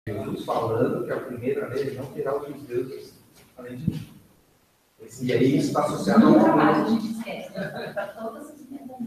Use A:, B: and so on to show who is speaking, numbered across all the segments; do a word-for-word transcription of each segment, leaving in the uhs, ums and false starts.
A: Jesus falando que a primeira lei não terá outros deuses além de mim. E aí isso está associado a uma...
B: A gente esquece. Para todas as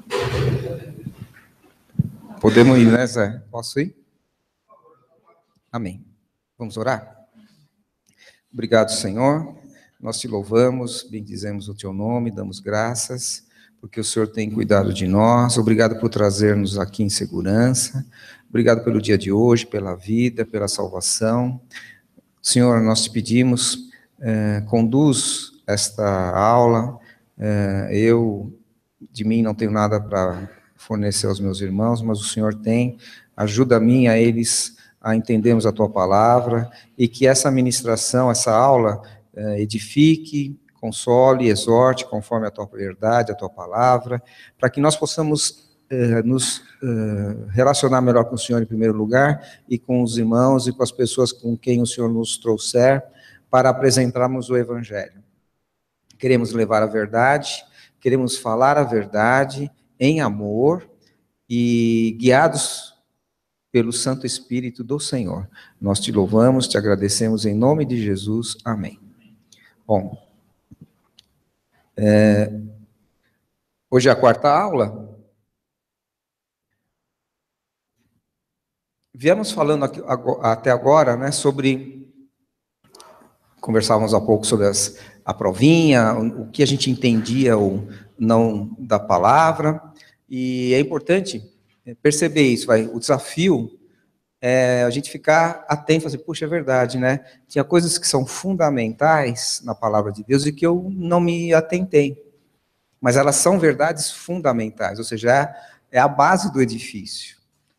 C: Podemos ir, né, Zé? Posso ir? Amém. Vamos orar? Obrigado, Senhor. Nós te louvamos, bendizemos o teu nome, damos graças, porque o Senhor tem cuidado de nós. Obrigado por trazer-nos aqui em segurança. Obrigado pelo dia de hoje, pela vida, pela salvação. Senhor, nós te pedimos, eh, conduz esta aula. Eh, eu, de mim, não tenho nada para fornecer aos meus irmãos, mas o Senhor tem. Ajuda a mim, a eles, a entendermos a tua palavra, e que essa ministração, essa aula, eh, edifique, console, exorte, conforme a tua verdade, a tua palavra, para que nós possamos eh, nos eh, relacionar melhor com o Senhor em primeiro lugar, e com os irmãos e com as pessoas com quem o Senhor nos trouxer, para apresentarmos o Evangelho. Queremos levar a verdade, queremos falar a verdade em amor, e guiados pelo Santo Espírito do Senhor. Nós te louvamos, te agradecemos em nome de Jesus. Amém. Bom, é, hoje é a quarta aula. Viemos falando aqui, até agora, né, sobre, conversávamos há pouco sobre as, a provinha, o que a gente entendia ou não da palavra, e é importante perceber isso, vai, o desafio é a gente ficar atento, assim, puxa, é verdade, né? Tinha coisas que são fundamentais na palavra de Deus e que eu não me atentei, mas elas são verdades fundamentais, ou seja, é, é a base do edifício.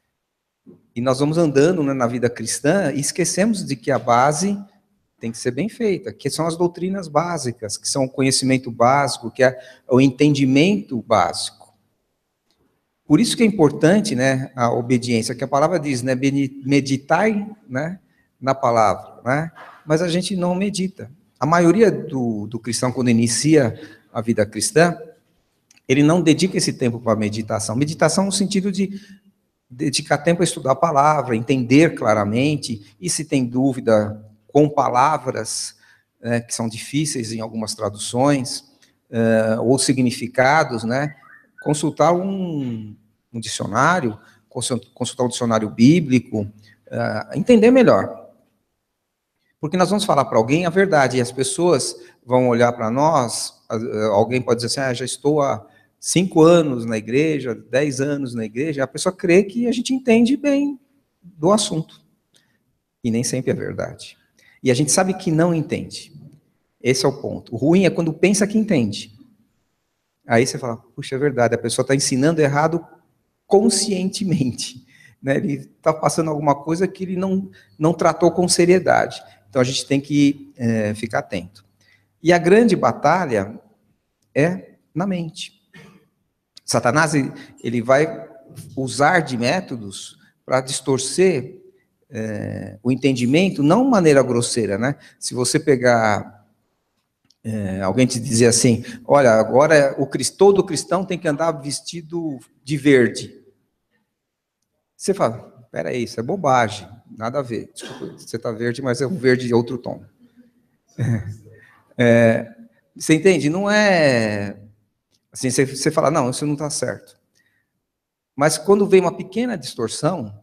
C: E nós vamos andando, né, na vida cristã e esquecemos de que a base tem que ser bem feita, que são as doutrinas básicas, que são o conhecimento básico, que é o entendimento básico. Por isso que é importante, né, a obediência, que a palavra diz, né, meditai, né, na palavra, né, mas a gente não medita. A maioria do, do cristão, quando inicia a vida cristã, ele não dedica esse tempo para meditação. Meditação no sentido de dedicar tempo a estudar a palavra, entender claramente, e se tem dúvida, com palavras, né, que são difíceis em algumas traduções, uh, ou significados, né, consultar um, um dicionário, consultar um dicionário bíblico, uh, entender melhor. Porque nós vamos falar para alguém a verdade, e as pessoas vão olhar para nós, uh, alguém pode dizer assim, ah, já estou há cinco anos na igreja, dez anos na igreja, a pessoa crê que a gente entende bem do assunto. E nem sempre é verdade. E a gente sabe que não entende. Esse é o ponto. O ruim é quando pensa que entende. Aí você fala, puxa, é verdade, a pessoa está ensinando errado conscientemente, né? Ele está passando alguma coisa que ele não, não tratou com seriedade. Então, a gente tem que é, ficar atento. E a grande batalha é na mente. Satanás, ele vai usar de métodos para distorcer é, o entendimento, não de maneira grosseira, né? Se você pegar... É, alguém te dizer assim, olha, agora o todo cristão tem que andar vestido de verde. Você fala, peraí, isso é bobagem, nada a ver. Desculpa, você está verde, mas é um verde de outro tom. É, você entende? Não é... Assim, você, você fala, não, isso não está certo. Mas quando vem uma pequena distorção,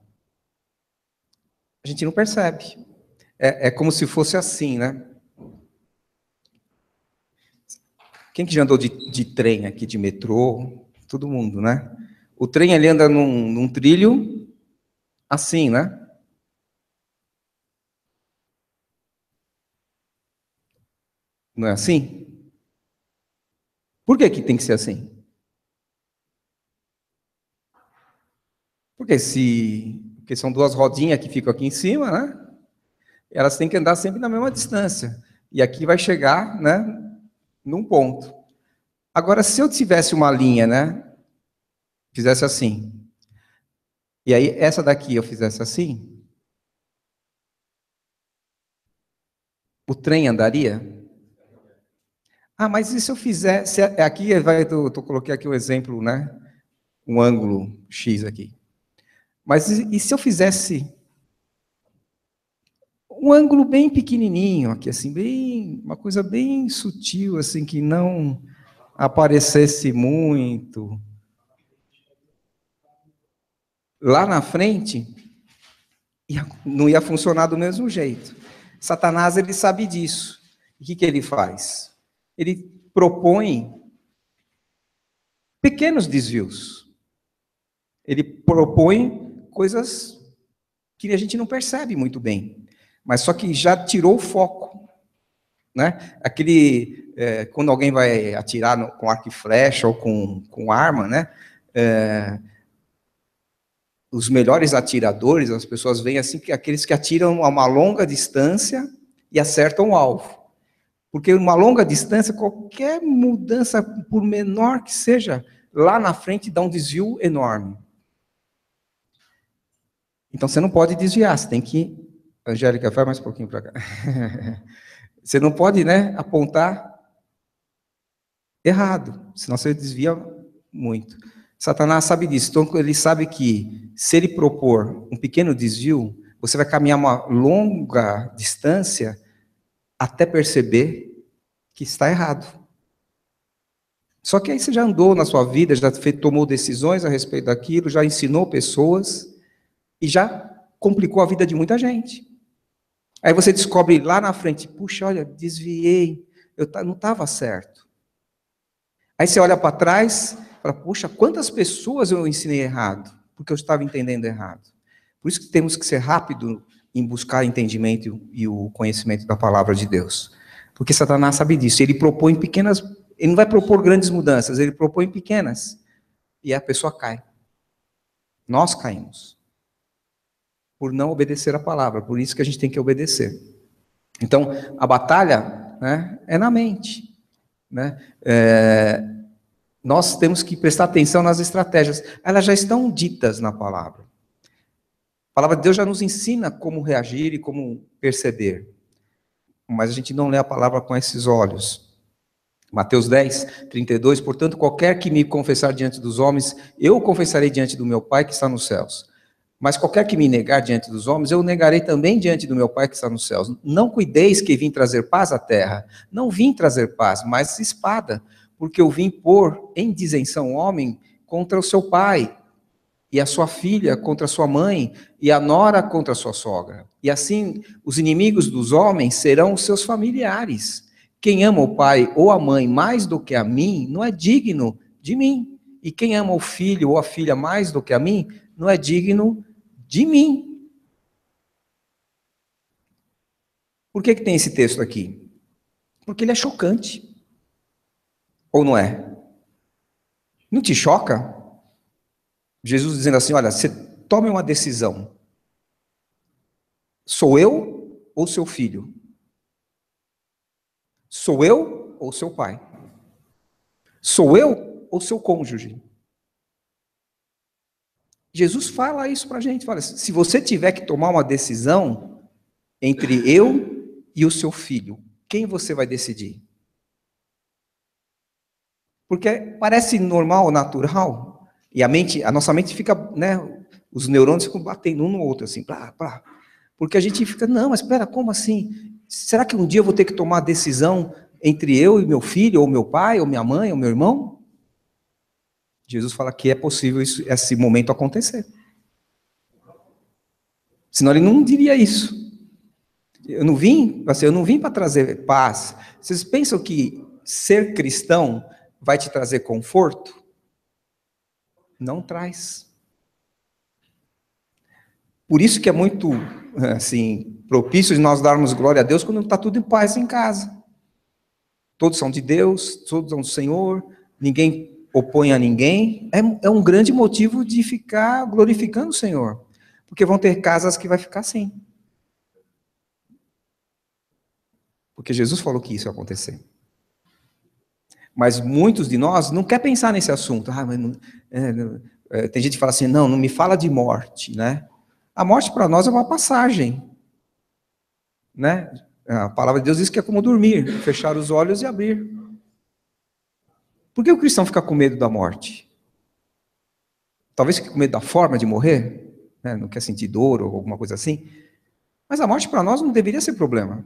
C: a gente não percebe. É, é como se fosse assim, né? Quem que já andou de, de trem aqui, de metrô? Todo mundo, né? O trem, ele anda num, num trilho assim, né? Não é assim? Por que que tem que ser assim? Porque se... Porque são duas rodinhas que ficam aqui em cima, né? Elas têm que andar sempre na mesma distância. E aqui vai chegar, né? Num ponto. Agora, se eu tivesse uma linha, né? Fizesse assim. E aí, essa daqui eu fizesse assim. O trem andaria? Ah, mas e se eu fizer... Se aqui, vai, eu, eu coloquei aqui o um exemplo, né? Um ângulo X aqui. Mas e, e se eu fizesse um ângulo bem pequenininho aqui, assim, bem, uma coisa bem sutil, assim, que não aparecesse muito. Lá na frente, ia, não ia funcionar do mesmo jeito. Satanás, ele sabe disso. E o que, que ele faz? Ele propõe pequenos desvios. Ele propõe coisas que a gente não percebe muito bem, mas só que já tirou o foco, né? Aquele, é, quando alguém vai atirar no, com arco e flecha ou com, com arma, né? É, os melhores atiradores, as pessoas veem assim, que aqueles que atiram a uma longa distância e acertam o alvo. Porque uma longa distância, qualquer mudança, por menor que seja, lá na frente dá um desvio enorme. Então você não pode desviar, você tem que... Angélica, vai mais um pouquinho para cá. Você não pode, né, apontar errado, senão você desvia muito. Satanás sabe disso, então ele sabe que se ele propor um pequeno desvio, você vai caminhar uma longa distância até perceber que está errado. Só que aí você já andou na sua vida, já fez, tomou decisões a respeito daquilo, já ensinou pessoas e já complicou a vida de muita gente. Aí você descobre lá na frente, puxa, olha, desviei, eu não estava certo. Aí você olha para trás, fala, puxa, quantas pessoas eu ensinei errado, porque eu estava entendendo errado. Por isso que temos que ser rápido em buscar entendimento e o conhecimento da palavra de Deus. Porque Satanás sabe disso, ele propõe pequenas, ele não vai propor grandes mudanças, ele propõe pequenas, e a pessoa cai. Nós caímos. Por não obedecer a palavra, por isso que a gente tem que obedecer. Então, a batalha, né, é na mente. Né? É, nós temos que prestar atenção nas estratégias. Elas já estão ditas na palavra. A palavra de Deus já nos ensina como reagir e como perceber. Mas a gente não lê a palavra com esses olhos. Mateus dez, trinta e dois, portanto, qualquer que me confessar diante dos homens, eu confessarei diante do meu Pai que está nos céus. Mas qualquer que me negar diante dos homens, eu negarei também diante do meu Pai que está nos céus. Não cuideis que vim trazer paz à terra. Não vim trazer paz, mas espada, porque eu vim pôr em disenção o homem contra o seu pai, e a sua filha contra a sua mãe, e a nora contra a sua sogra. E assim, os inimigos dos homens serão os seus familiares. Quem ama o pai ou a mãe mais do que a mim, não é digno de mim. E quem ama o filho ou a filha mais do que a mim, não é digno de mim. Por que que tem esse texto aqui? Porque ele é chocante. Ou não é? Não te choca? Jesus dizendo assim, olha, você tome uma decisão. Sou eu ou seu filho? Sou eu ou seu pai? Sou eu ou seu cônjuge? Jesus fala isso para a gente, fala, se você tiver que tomar uma decisão entre eu e o seu filho, quem você vai decidir? Porque parece normal, natural, e a mente, a nossa mente fica, né, os neurônios ficam batendo um no outro, assim, plá, plá, porque a gente fica, não, mas espera, como assim? Será que um dia eu vou ter que tomar a decisão entre eu e meu filho, ou meu pai, ou minha mãe, ou meu irmão? Jesus fala que é possível isso, esse momento acontecer. Senão ele não diria isso. Eu não vim, assim, eu não vim para trazer paz. Vocês pensam que ser cristão vai te trazer conforto? Não traz. Por isso que é muito, assim, propício de nós darmos glória a Deus quando está tudo em paz em casa. Todos são de Deus, todos são do Senhor, ninguém opõe a ninguém, é, é um grande motivo de ficar glorificando o Senhor, porque vão ter casas que vai ficar assim. Porque Jesus falou que isso ia acontecer. Mas muitos de nós não quer pensar nesse assunto. Ah, mas não, é, é, tem gente que fala assim, não, não me fala de morte, né? A morte para nós é uma passagem, né? A palavra de Deus diz que é como dormir, fechar os olhos e abrir. Por que o cristão fica com medo da morte? Talvez fique com medo da forma de morrer, né? Não quer sentir dor ou alguma coisa assim. Mas a morte para nós não deveria ser problema.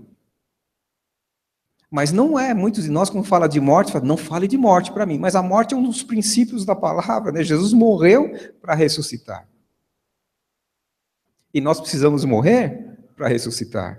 C: Mas não é. Muitos de nós, quando fala de morte, falam, não fale de morte para mim. Mas a morte é um dos princípios da palavra, né? Jesus morreu para ressuscitar. E nós precisamos morrer para ressuscitar.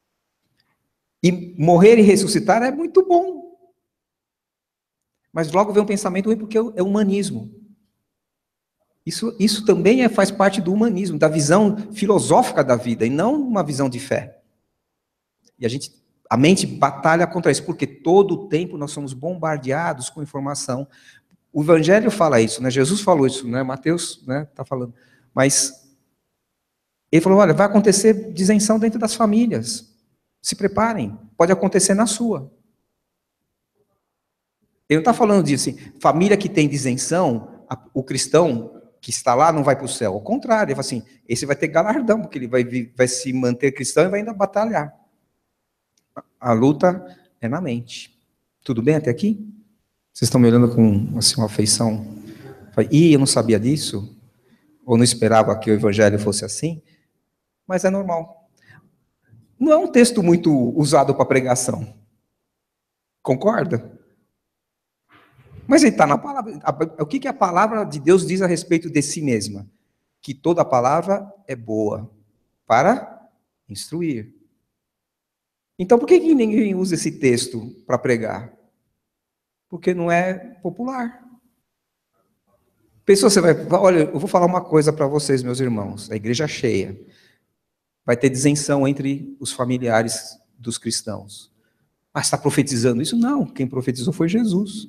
C: E morrer e ressuscitar é muito bom. Mas logo vem um pensamento ruim, porque é humanismo. Isso, isso também é, faz parte do humanismo, da visão filosófica da vida, e não uma visão de fé. E a gente, a mente batalha contra isso, porque todo o tempo nós somos bombardeados com informação. O Evangelho fala isso, né? Jesus falou isso, né? Mateus, né, tá falando. Mas ele falou, olha, vai acontecer disenção dentro das famílias. Se preparem, pode acontecer na sua. Ele não está falando disso assim, família que tem disenção, a, o cristão que está lá não vai para o céu. Ao contrário, ele fala assim, esse vai ter galardão, porque ele vai, vai se manter cristão e vai ainda batalhar. A luta é na mente. Tudo bem até aqui? Vocês estão me olhando com assim, uma afeição? Ih, eu não sabia disso? Ou não esperava que o evangelho fosse assim? Mas é normal. Não é um texto muito usado para pregação. Concorda? Mas ele está na palavra. O que, que a palavra de Deus diz a respeito de si mesma? Que toda palavra é boa para instruir. Então, por que, que ninguém usa esse texto para pregar? Porque não é popular. Pensou, você vai... Olha, eu vou falar uma coisa para vocês, meus irmãos. A igreja cheia. Vai ter disenção entre os familiares dos cristãos. Mas está profetizando isso? Não, quem profetizou foi Jesus.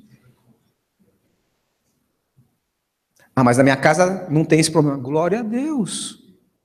C: Ah, mas na minha casa não tem esse problema. Glória a Deus.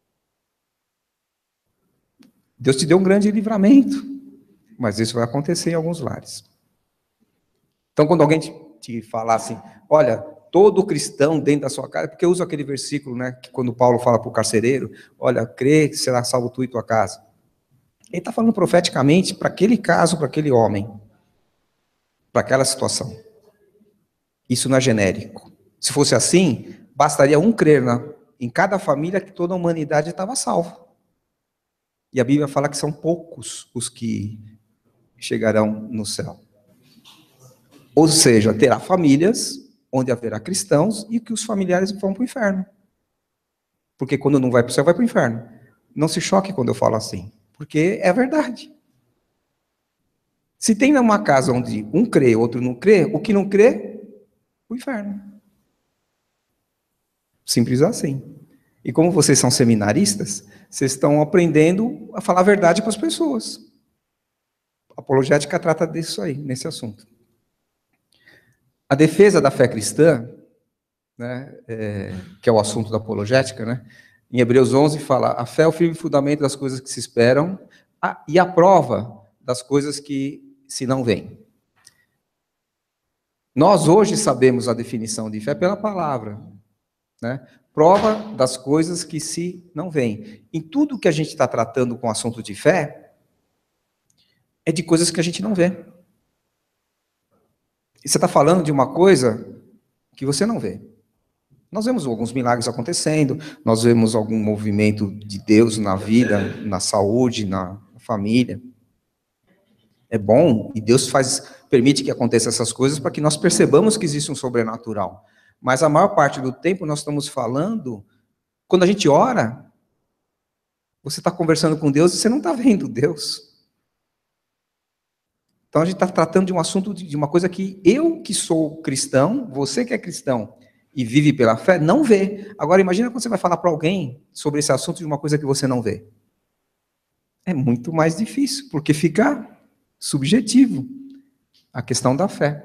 C: Deus te deu um grande livramento. Mas isso vai acontecer em alguns lares. Então, quando alguém te, te falar assim, olha, todo cristão dentro da sua casa, porque eu uso aquele versículo, né, que quando Paulo fala para o carcereiro, olha, crê que será salvo tu e tua casa. Ele está falando profeticamente para aquele caso, para aquele homem, para aquela situação. Isso não é genérico. Se fosse assim, bastaria um crer na, em cada família que toda a humanidade estava salva. E a Bíblia fala que são poucos os que chegarão no céu. Ou seja, terá famílias onde haverá cristãos e que os familiares vão para o inferno. Porque quando não vai para o céu, vai para o inferno. Não se choque quando eu falo assim, porque é verdade. Se tem uma casa onde um crê, outro não crê, o que não crê, o inferno. Simples assim. E como vocês são seminaristas, vocês estão aprendendo a falar a verdade para as pessoas. A apologética trata disso aí, nesse assunto. A defesa da fé cristã, né, é, que é o assunto da apologética, né, em Hebreus onze fala, a fé é o firme fundamento das coisas que se esperam a, e a prova das coisas que se não veem. Nós hoje sabemos a definição de fé pela palavra, né? Prova das coisas que se não veem. Em tudo que a gente está tratando com o assunto de fé, é de coisas que a gente não vê. E você está falando de uma coisa que você não vê. Nós vemos alguns milagres acontecendo, nós vemos algum movimento de Deus na vida, na saúde, na família. É bom, e Deus faz, permite que aconteça essas coisas para que nós percebamos que existe um sobrenatural. Mas a maior parte do tempo nós estamos falando, quando a gente ora, você está conversando com Deus e você não está vendo Deus. Então a gente está tratando de um assunto, de uma coisa que eu que sou cristão, você que é cristão e vive pela fé, não vê. Agora imagina quando você vai falar para alguém sobre esse assunto de uma coisa que você não vê. É muito mais difícil, porque fica subjetivo a questão da fé.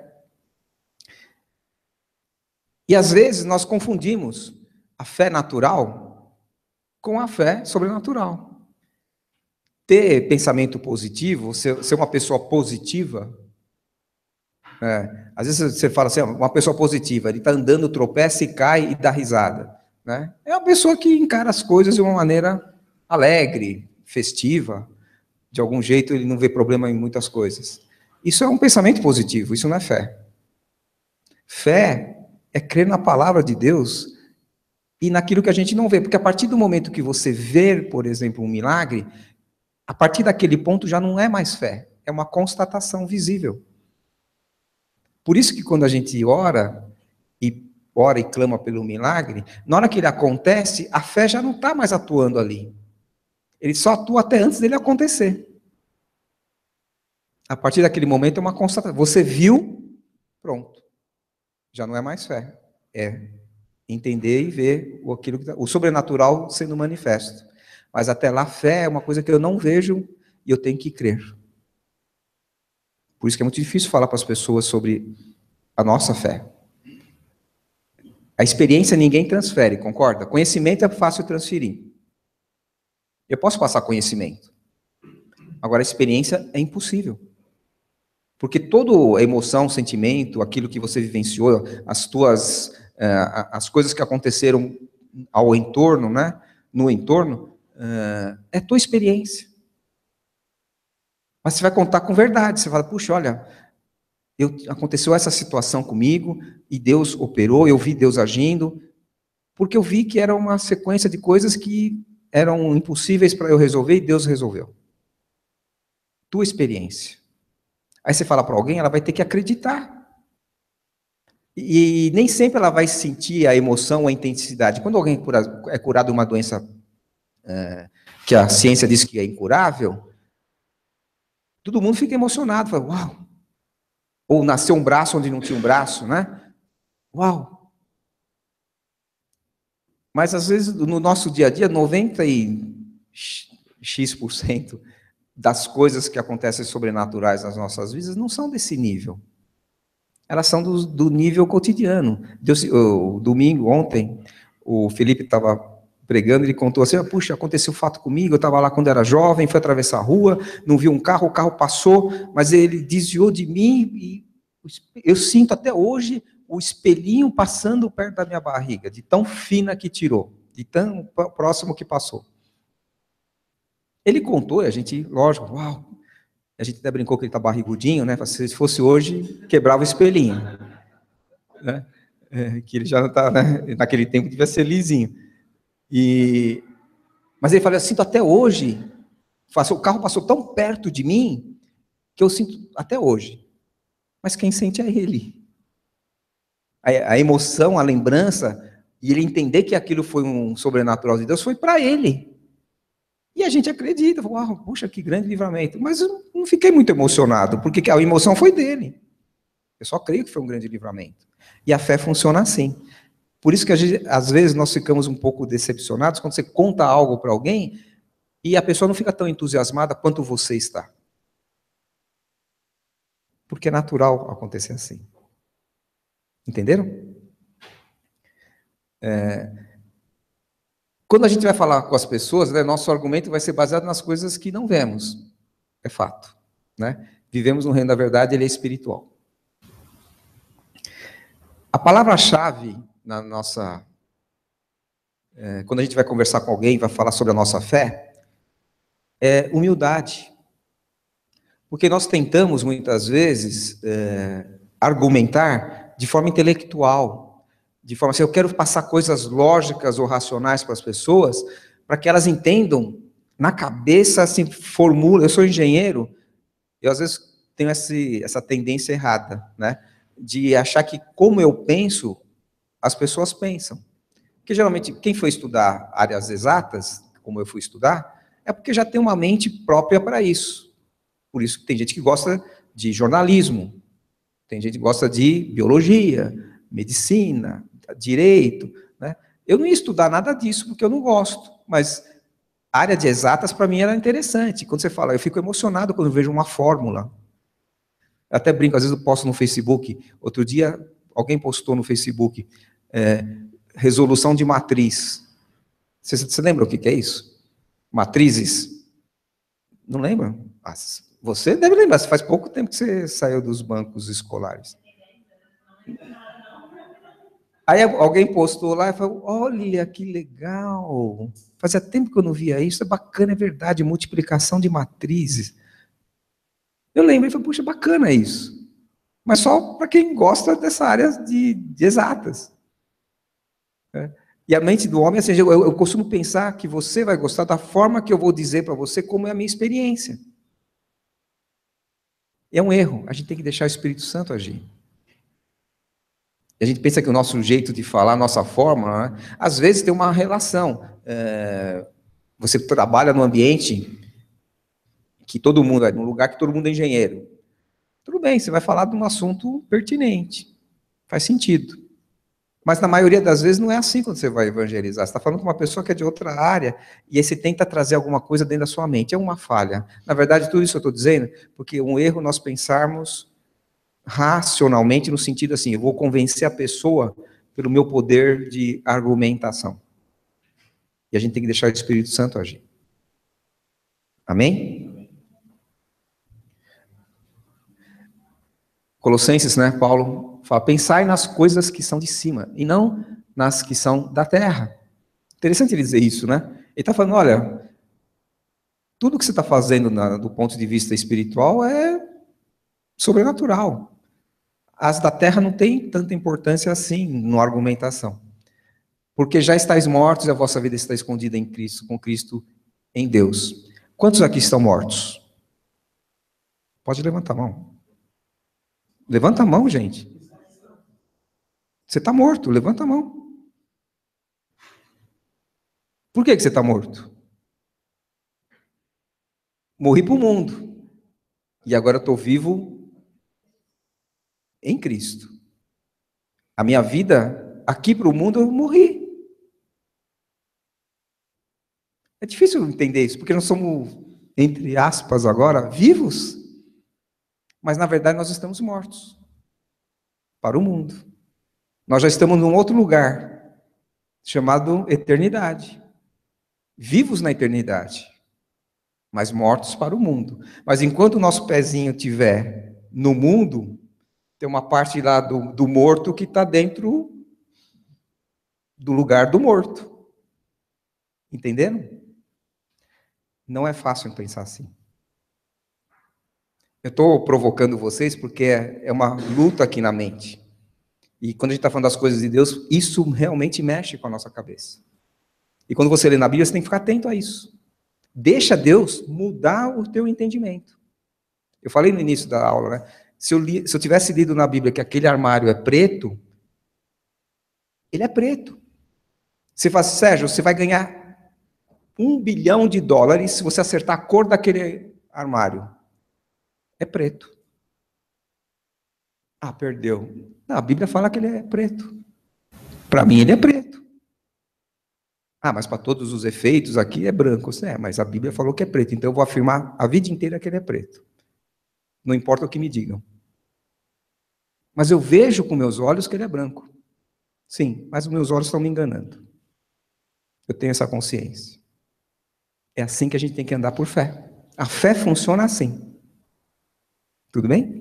C: E às vezes nós confundimos a fé natural com a fé sobrenatural. Ter pensamento positivo, ser, ser uma pessoa positiva, é, às vezes você fala assim, uma pessoa positiva, ele está andando, tropeça e cai e dá risada. Né? É uma pessoa que encara as coisas de uma maneira alegre, festiva, de algum jeito ele não vê problema em muitas coisas. Isso é um pensamento positivo, isso não é fé. Fé é crer na palavra de Deus e naquilo que a gente não vê. Porque a partir do momento que você vê, por exemplo, um milagre, A partir daquele ponto já não é mais fé, é uma constatação visível. Por isso que quando a gente ora, e ora e clama pelo milagre, na hora que ele acontece, a fé já não está mais atuando ali. Ele só atua até antes dele acontecer. A partir daquele momento é uma constatação. Você viu, pronto. Já não é mais fé. É entender e ver o, aquilo que tá, o sobrenatural sendo manifesto. Mas até lá, fé é uma coisa que eu não vejo e eu tenho que crer. Por isso que é muito difícil falar para as pessoas sobre a nossa fé. A experiência ninguém transfere, concorda? Conhecimento é fácil transferir. Eu posso passar conhecimento. Agora, a experiência é impossível. Porque toda a emoção, sentimento, aquilo que você vivenciou, as tuas, uh, as coisas que aconteceram ao entorno, né? No entorno, uh, é tua experiência. Mas você vai contar com verdade. Você fala, puxa, olha, eu, aconteceu essa situação comigo e Deus operou, eu vi Deus agindo, porque eu vi que era uma sequência de coisas que eram impossíveis para eu resolver e Deus resolveu. Tua experiência. Aí você fala para alguém, ela vai ter que acreditar. E nem sempre ela vai sentir a emoção, a intensidade. Quando alguém é curado de uma doença é, que a ciência diz que é incurável, todo mundo fica emocionado, fala, uau! Ou nasceu um braço onde não tinha um braço, né? Uau! Mas às vezes no nosso dia a dia, noventa e x por cento das coisas que acontecem sobrenaturais nas nossas vidas não são desse nível. Elas são do, do nível cotidiano. Deus, o, domingo, ontem, o Felipe estava pregando, ele contou assim, puxa, aconteceu um fato comigo, eu estava lá quando era jovem, fui atravessar a rua, não vi um carro, o carro passou, mas ele desviou de mim e eu sinto até hoje o espelhinho passando perto da minha barriga, de tão fina que tirou, de tão próximo que passou. Ele contou, e a gente, lógico, uau, a gente até brincou que ele está barrigudinho, né? Se fosse hoje, quebrava o espelhinho. Né? É, que ele já não está, né? Naquele tempo devia ser lisinho. E... Mas ele falou, eu sinto até hoje, o carro passou tão perto de mim, que eu sinto até hoje. Mas quem sente é ele. A, a emoção, a lembrança, e ele entender que aquilo foi um sobrenatural de Deus, foi para ele. E a gente acredita, uau, puxa, que grande livramento. Mas eu não fiquei muito emocionado, porque a emoção foi dele. Eu só creio que foi um grande livramento. E a fé funciona assim. Por isso que, gente, às vezes, nós ficamos um pouco decepcionados quando você conta algo para alguém e a pessoa não fica tão entusiasmada quanto você está. Porque é natural acontecer assim. Entenderam? É... Quando a gente vai falar com as pessoas, né, nosso argumento vai ser baseado nas coisas que não vemos. É fato. Né? Vivemos no reino da verdade, ele é espiritual. A palavra-chave na nossa... É, quando a gente vai conversar com alguém, vai falar sobre a nossa fé, é humildade. Porque nós tentamos, muitas vezes, é, argumentar de forma intelectual, de forma assim, eu quero passar coisas lógicas ou racionais para as pessoas, para que elas entendam, na cabeça, assim, formula, eu sou engenheiro, eu às vezes tenho esse, essa tendência errada, né, de achar que como eu penso, as pessoas pensam. Porque geralmente, quem foi estudar áreas exatas, como eu fui estudar, é porque já tem uma mente própria para isso. Por isso que tem gente que gosta de jornalismo, tem gente que gosta de biologia, medicina, direito, né? Eu não ia estudar nada disso, porque eu não gosto, mas a área de exatas, para mim, era interessante. Quando você fala, eu fico emocionado quando eu vejo uma fórmula. Eu até brinco, às vezes eu posto no Facebook, outro dia alguém postou no Facebook, é, resolução de matriz. Você, você lembra o que, que é isso? Matrizes? Não lembra? Ah, você deve lembrar, faz pouco tempo que você saiu dos bancos escolares. Aí alguém postou lá e falou, olha que legal, fazia tempo que eu não via isso, é bacana, é verdade, multiplicação de matrizes. Eu lembrei e falei, puxa, bacana isso. Mas só para quem gosta dessa área de, de exatas. É. E a mente do homem, assim, eu, eu costumo pensar que você vai gostar da forma que eu vou dizer para você como é a minha experiência. É um erro, a gente tem que deixar o Espírito Santo agir. E a gente pensa que o nosso jeito de falar, a nossa forma, né, às vezes tem uma relação. É, você trabalha num ambiente que todo mundo, é num lugar que todo mundo é engenheiro. Tudo bem, você vai falar de um assunto pertinente, faz sentido. Mas na maioria das vezes não é assim quando você vai evangelizar. Você está falando com uma pessoa que é de outra área, e aí você tenta trazer alguma coisa dentro da sua mente. É uma falha. Na verdade, tudo isso eu estou dizendo, porque um erro nós pensarmos racionalmente, no sentido assim, eu vou convencer a pessoa pelo meu poder de argumentação. E a gente tem que deixar o Espírito Santo agir. Amém? Colossenses, né, Paulo fala, pensai nas coisas que são de cima, e não nas que são da terra. Interessante ele dizer isso, né? Ele está falando, olha, tudo que você está fazendo na, do ponto de vista espiritual é sobrenatural. As da terra não têm tanta importância assim na argumentação. Porque já estáis mortos e a vossa vida está escondida em Cristo, com Cristo em Deus. Quantos aqui estão mortos? Pode levantar a mão. Levanta a mão, gente. Você está morto, levanta a mão. Por que, que você está morto? Morri para o mundo. E agora estou vivo em Cristo. A minha vida, aqui para o mundo, eu morri. É difícil entender isso, porque nós somos, entre aspas agora, vivos. Mas na verdade nós estamos mortos. Para o mundo. Nós já estamos num outro lugar, chamado eternidade. Vivos na eternidade, mas mortos para o mundo. Mas enquanto o nosso pezinho estiver no mundo, tem uma parte lá do, do morto que está dentro do lugar do morto. Entenderam? Não é fácil pensar assim. Eu estou provocando vocês porque é, é uma luta aqui na mente. E quando a gente está falando das coisas de Deus, isso realmente mexe com a nossa cabeça. E quando você lê na Bíblia, você tem que ficar atento a isso. Deixa Deus mudar o teu entendimento. Eu falei no início da aula, né? Se eu, li, se eu tivesse lido na Bíblia que aquele armário é preto, ele é preto. Você fala, Sérgio, você vai ganhar um bilhão de dólares se você acertar a cor daquele armário. É preto. Ah, perdeu. Não, a Bíblia fala que ele é preto. Para mim, ele é preto. Ah, mas para todos os efeitos aqui é branco. É, mas a Bíblia falou que é preto, então eu vou afirmar a vida inteira que ele é preto. Não importa o que me digam. Mas eu vejo com meus olhos que ele é branco. Sim, mas os meus olhos estão me enganando. Eu tenho essa consciência. É assim que a gente tem que andar por fé. A fé funciona assim. Tudo bem?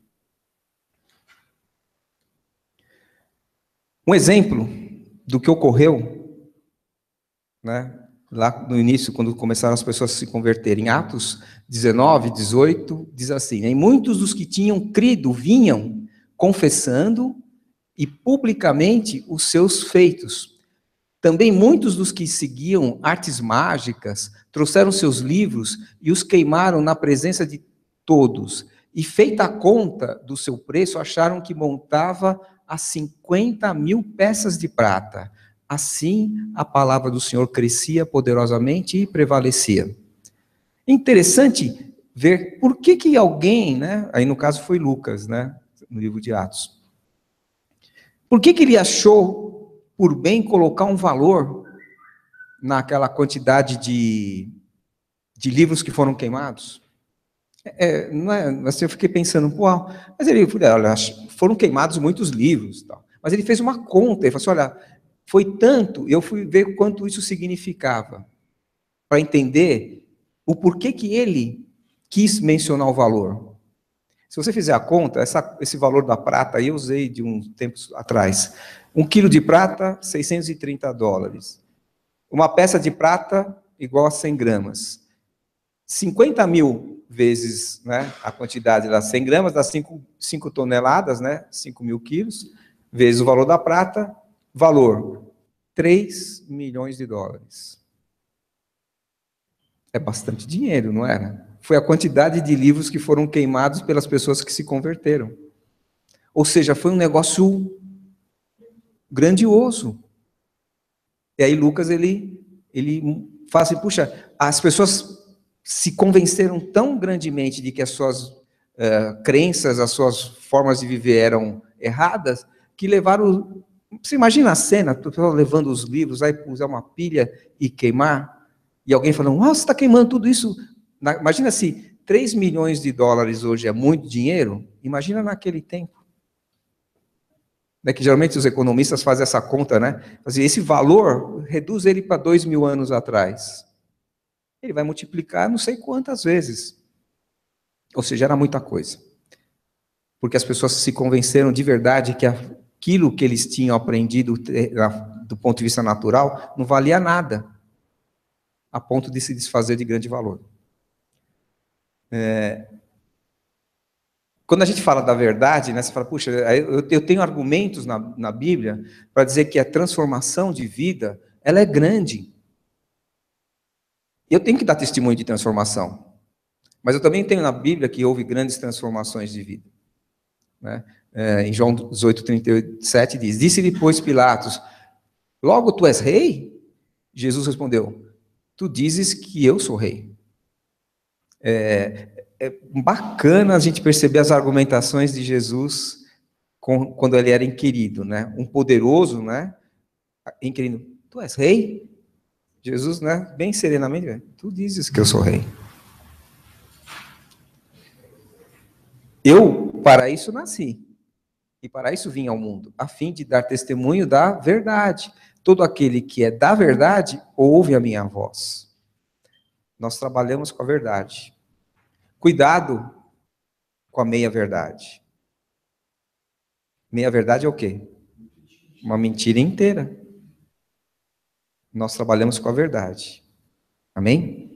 C: Um exemplo do que ocorreu, né, lá no início, quando começaram as pessoas a se converterem, em Atos dezenove, dezoito, diz assim, e muitos dos que tinham crido vinham confessando e publicamente os seus feitos. Também muitos dos que seguiam artes mágicas trouxeram seus livros e os queimaram na presença de todos. E feita a conta do seu preço, acharam que montava a cinquenta mil peças de prata. Assim, a palavra do Senhor crescia poderosamente e prevalecia. Interessante ver por que que alguém, né, aí no caso foi Lucas, né, no livro de Atos, por que que ele achou por bem colocar um valor naquela quantidade de, de livros que foram queimados? É, não é, assim, eu fiquei pensando, pô, mas ele, olha, foram queimados muitos livros, tal. Mas ele fez uma conta, ele falou assim, olha, foi tanto, eu fui ver quanto isso significava, para entender o porquê que ele quis mencionar o valor. Se você fizer a conta, essa, esse valor da prata, aí eu usei de uns tempos atrás, um quilo de prata, seiscentos e trinta dólares. Uma peça de prata, igual a cem gramas. cinquenta mil vezes, né, a quantidade das cem gramas, dá cinco toneladas, né, cinco mil quilos, vezes o valor da prata, valor três milhões de dólares. É bastante dinheiro, não era? Foi a quantidade de livros que foram queimados pelas pessoas que se converteram. Ou seja, foi um negócio grandioso. E aí Lucas, ele, ele fala assim, puxa, as pessoas se convenceram tão grandemente de que as suas uh, crenças, as suas formas de viver eram erradas, que levaram... Você imagina a cena, tu levando os livros, aí usar uma pilha e queimar, e alguém falando, nossa, você está queimando tudo isso. Na, imagina se três milhões de dólares hoje é muito dinheiro, imagina naquele tempo. Né, que geralmente os economistas fazem essa conta, né? Fazem esse valor, reduz ele para dois mil anos atrás. Ele vai multiplicar não sei quantas vezes. Ou seja, era muita coisa. Porque as pessoas se convenceram de verdade que aquilo que eles tinham aprendido do ponto de vista natural não valia nada, a ponto de se desfazer de grande valor. É... Quando a gente fala da verdade, né, você fala, puxa, eu tenho argumentos na, na Bíblia para dizer que a transformação de vida, ela é grande. Eu tenho que dar testemunho de transformação. Mas eu também tenho na Bíblia que houve grandes transformações de vida. Né? É, em João dezoito, trinta e sete diz, disse-lhe, pois, Pilatos, logo tu és rei? Jesus respondeu, tu dizes que eu sou rei. É, é bacana a gente perceber as argumentações de Jesus com, quando ele era inquirido, né? Um poderoso, né? Inquirido, tu és rei? Jesus, né? Bem serenamente, tu dizes que eu sou rei. Eu, para isso, nasci. E para isso vim ao mundo, a fim de dar testemunho da verdade. Todo aquele que é da verdade, ouve a minha voz. Nós trabalhamos com a verdade. Cuidado com a meia-verdade. Meia-verdade é o quê? Uma mentira inteira. Nós trabalhamos com a verdade. Amém?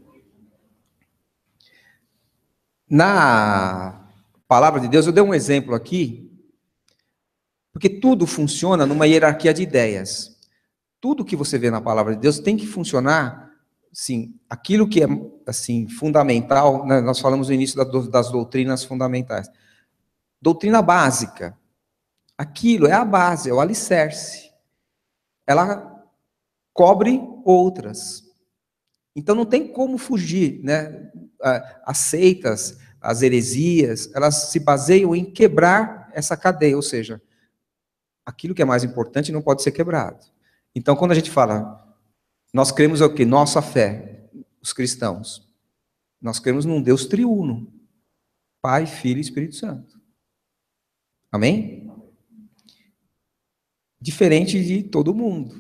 C: Na palavra de Deus, eu dei um exemplo aqui, porque tudo funciona numa hierarquia de ideias. Tudo que você vê na palavra de Deus tem que funcionar, sim, aquilo que é assim fundamental, né, nós falamos no início das doutrinas fundamentais. Doutrina básica. Aquilo é a base, é o alicerce. Ela cobre outras. Então não tem como fugir, né? As seitas, as heresias, elas se baseiam em quebrar essa cadeia, ou seja, aquilo que é mais importante não pode ser quebrado. Então, quando a gente fala, nós cremos o quê? Nossa fé, os cristãos. Nós cremos num Deus triuno, Pai, Filho e Espírito Santo. Amém? Diferente de todo mundo.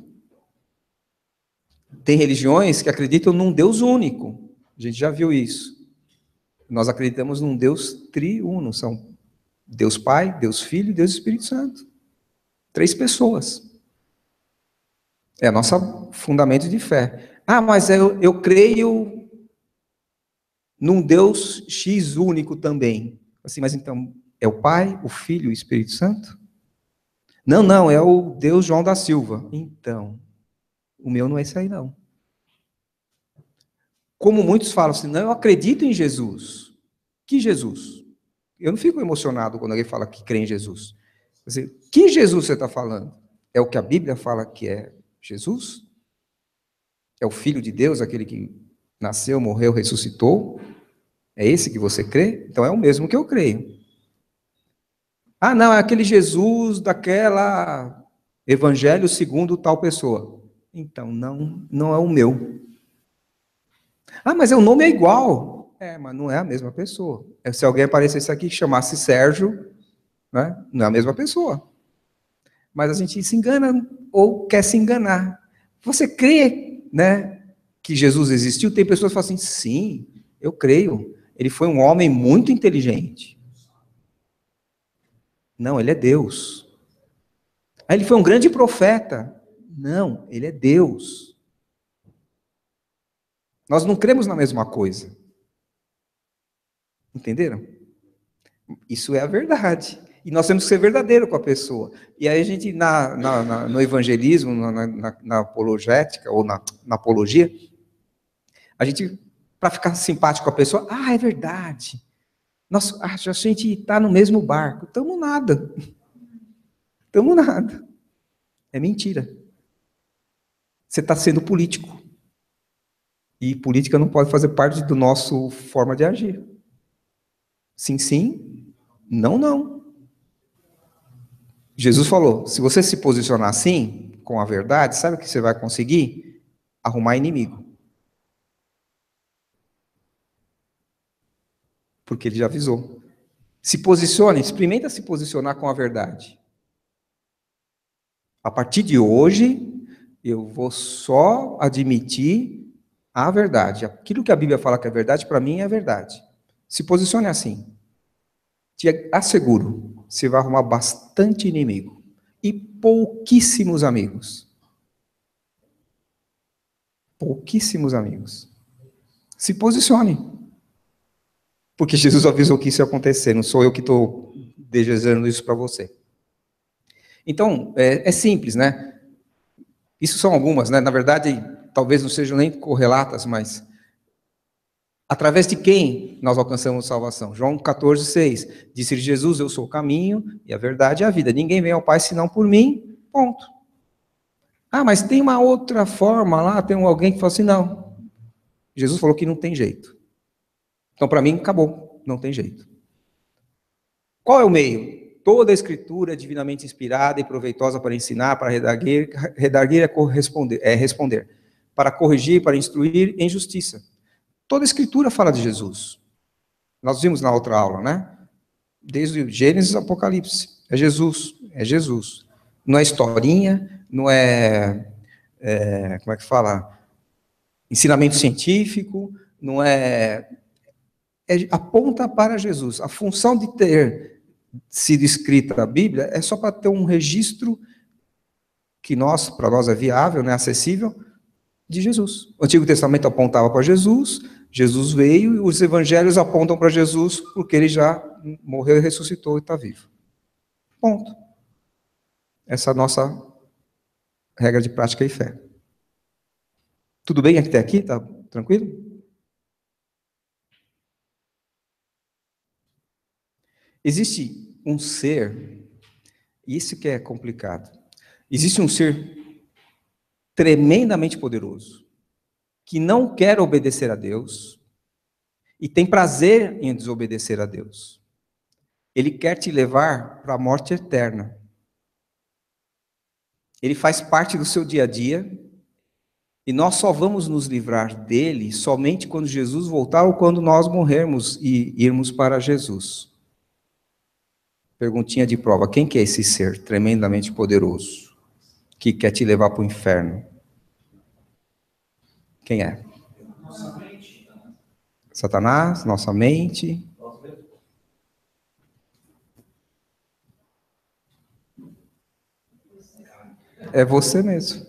C: Tem religiões que acreditam num Deus único. A gente já viu isso. Nós acreditamos num Deus triuno. São Deus Pai, Deus Filho e Deus Espírito Santo. Três pessoas. É nosso fundamento de fé. Ah, mas eu, eu creio num Deus X único também. Assim, mas então, é o Pai, o Filho e o Espírito Santo? Não, não, é o Deus João da Silva. Então, o meu não é esse aí, não. Como muitos falam assim, não, eu acredito em Jesus. Que Jesus? Eu não fico emocionado quando alguém fala que crê em Jesus. Assim, que Jesus você está falando? É o que a Bíblia fala que é Jesus? É o Filho de Deus, aquele que nasceu, morreu, ressuscitou? É esse que você crê? Então é o mesmo que eu creio. Ah, não, é aquele Jesus daquela evangelho segundo tal pessoa. Então, não, não é o meu. Ah, mas o nome é igual. É, mas não é a mesma pessoa. Se alguém aparecesse aqui que chamasse Sérgio, né, não é a mesma pessoa. Mas a gente se engana ou quer se enganar. Você crê, né, que Jesus existiu? Tem pessoas que falam assim, sim, eu creio. Ele foi um homem muito inteligente. Não, ele é Deus. Ah, ele foi um grande profeta. Não, ele é Deus. Nós não cremos na mesma coisa. Entenderam? Isso é a verdade. E nós temos que ser verdadeiro com a pessoa. E aí a gente, na, na, na, no evangelismo, na, na, na apologética, ou na, na apologia, a gente, para ficar simpático com a pessoa, ah, é verdade. Nossa, a gente está no mesmo barco. Estamos nada. Estamos nada. É mentira. Você está sendo político. E política não pode fazer parte do nosso forma de agir. Sim, sim. Não, não. Jesus falou, se você se posicionar assim, com a verdade, sabe o que você vai conseguir? Arrumar inimigo. Porque ele já avisou. Se posicione, experimenta se posicionar com a verdade. A partir de hoje, eu vou só admitir a verdade. Aquilo que a Bíblia fala que é verdade, para mim é verdade. Se posicione assim. Te asseguro, você vai arrumar bastante inimigo. E pouquíssimos amigos. Pouquíssimos amigos. Se posicione. Porque Jesus avisou que isso ia acontecer, não sou eu que estou desejando isso para você. Então, é, é simples, né? Isso são algumas, né? Na verdade, talvez não sejam nem correlatas, mas através de quem nós alcançamos salvação? João quatorze, seis. Disse Jesus, eu sou o caminho e a verdade e a vida. Ninguém vem ao Pai senão por mim, ponto. Ah, mas tem uma outra forma lá, tem alguém que fala assim, não. Jesus falou que não tem jeito. Então, para mim, acabou, não tem jeito. Qual é o meio? Toda a Escritura é divinamente inspirada e proveitosa para ensinar, para redarguir, redarguir é, corresponder, é responder, para corrigir, para instruir em justiça. Toda a Escritura fala de Jesus. Nós vimos na outra aula, né? Desde Gênesis ao Apocalipse. É Jesus, é Jesus. Não é historinha, não é, é como é que fala? Ensinamento científico, não é... É, aponta para Jesus. A função de ter sido escrita a Bíblia é só para ter um registro que nós, para nós é viável, né, acessível, de Jesus. O Antigo Testamento apontava para Jesus, Jesus veio e os evangelhos apontam para Jesus porque ele já morreu e ressuscitou e está vivo. Ponto. Essa é a nossa regra de prática e fé. Tudo bem até aqui? Tá tranquilo? Existe um ser, isso que é complicado, existe um ser tremendamente poderoso, que não quer obedecer a Deus, e tem prazer em desobedecer a Deus. Ele quer te levar para a morte eterna. Ele faz parte do seu dia a dia, e nós só vamos nos livrar dele somente quando Jesus voltar, ou quando nós morrermos e irmos para Jesus. Perguntinha de prova, quem que é esse ser tremendamente poderoso, que quer te levar para o inferno? Quem é?
A: Nossa mente.
C: Satanás, nossa mente. É você mesmo.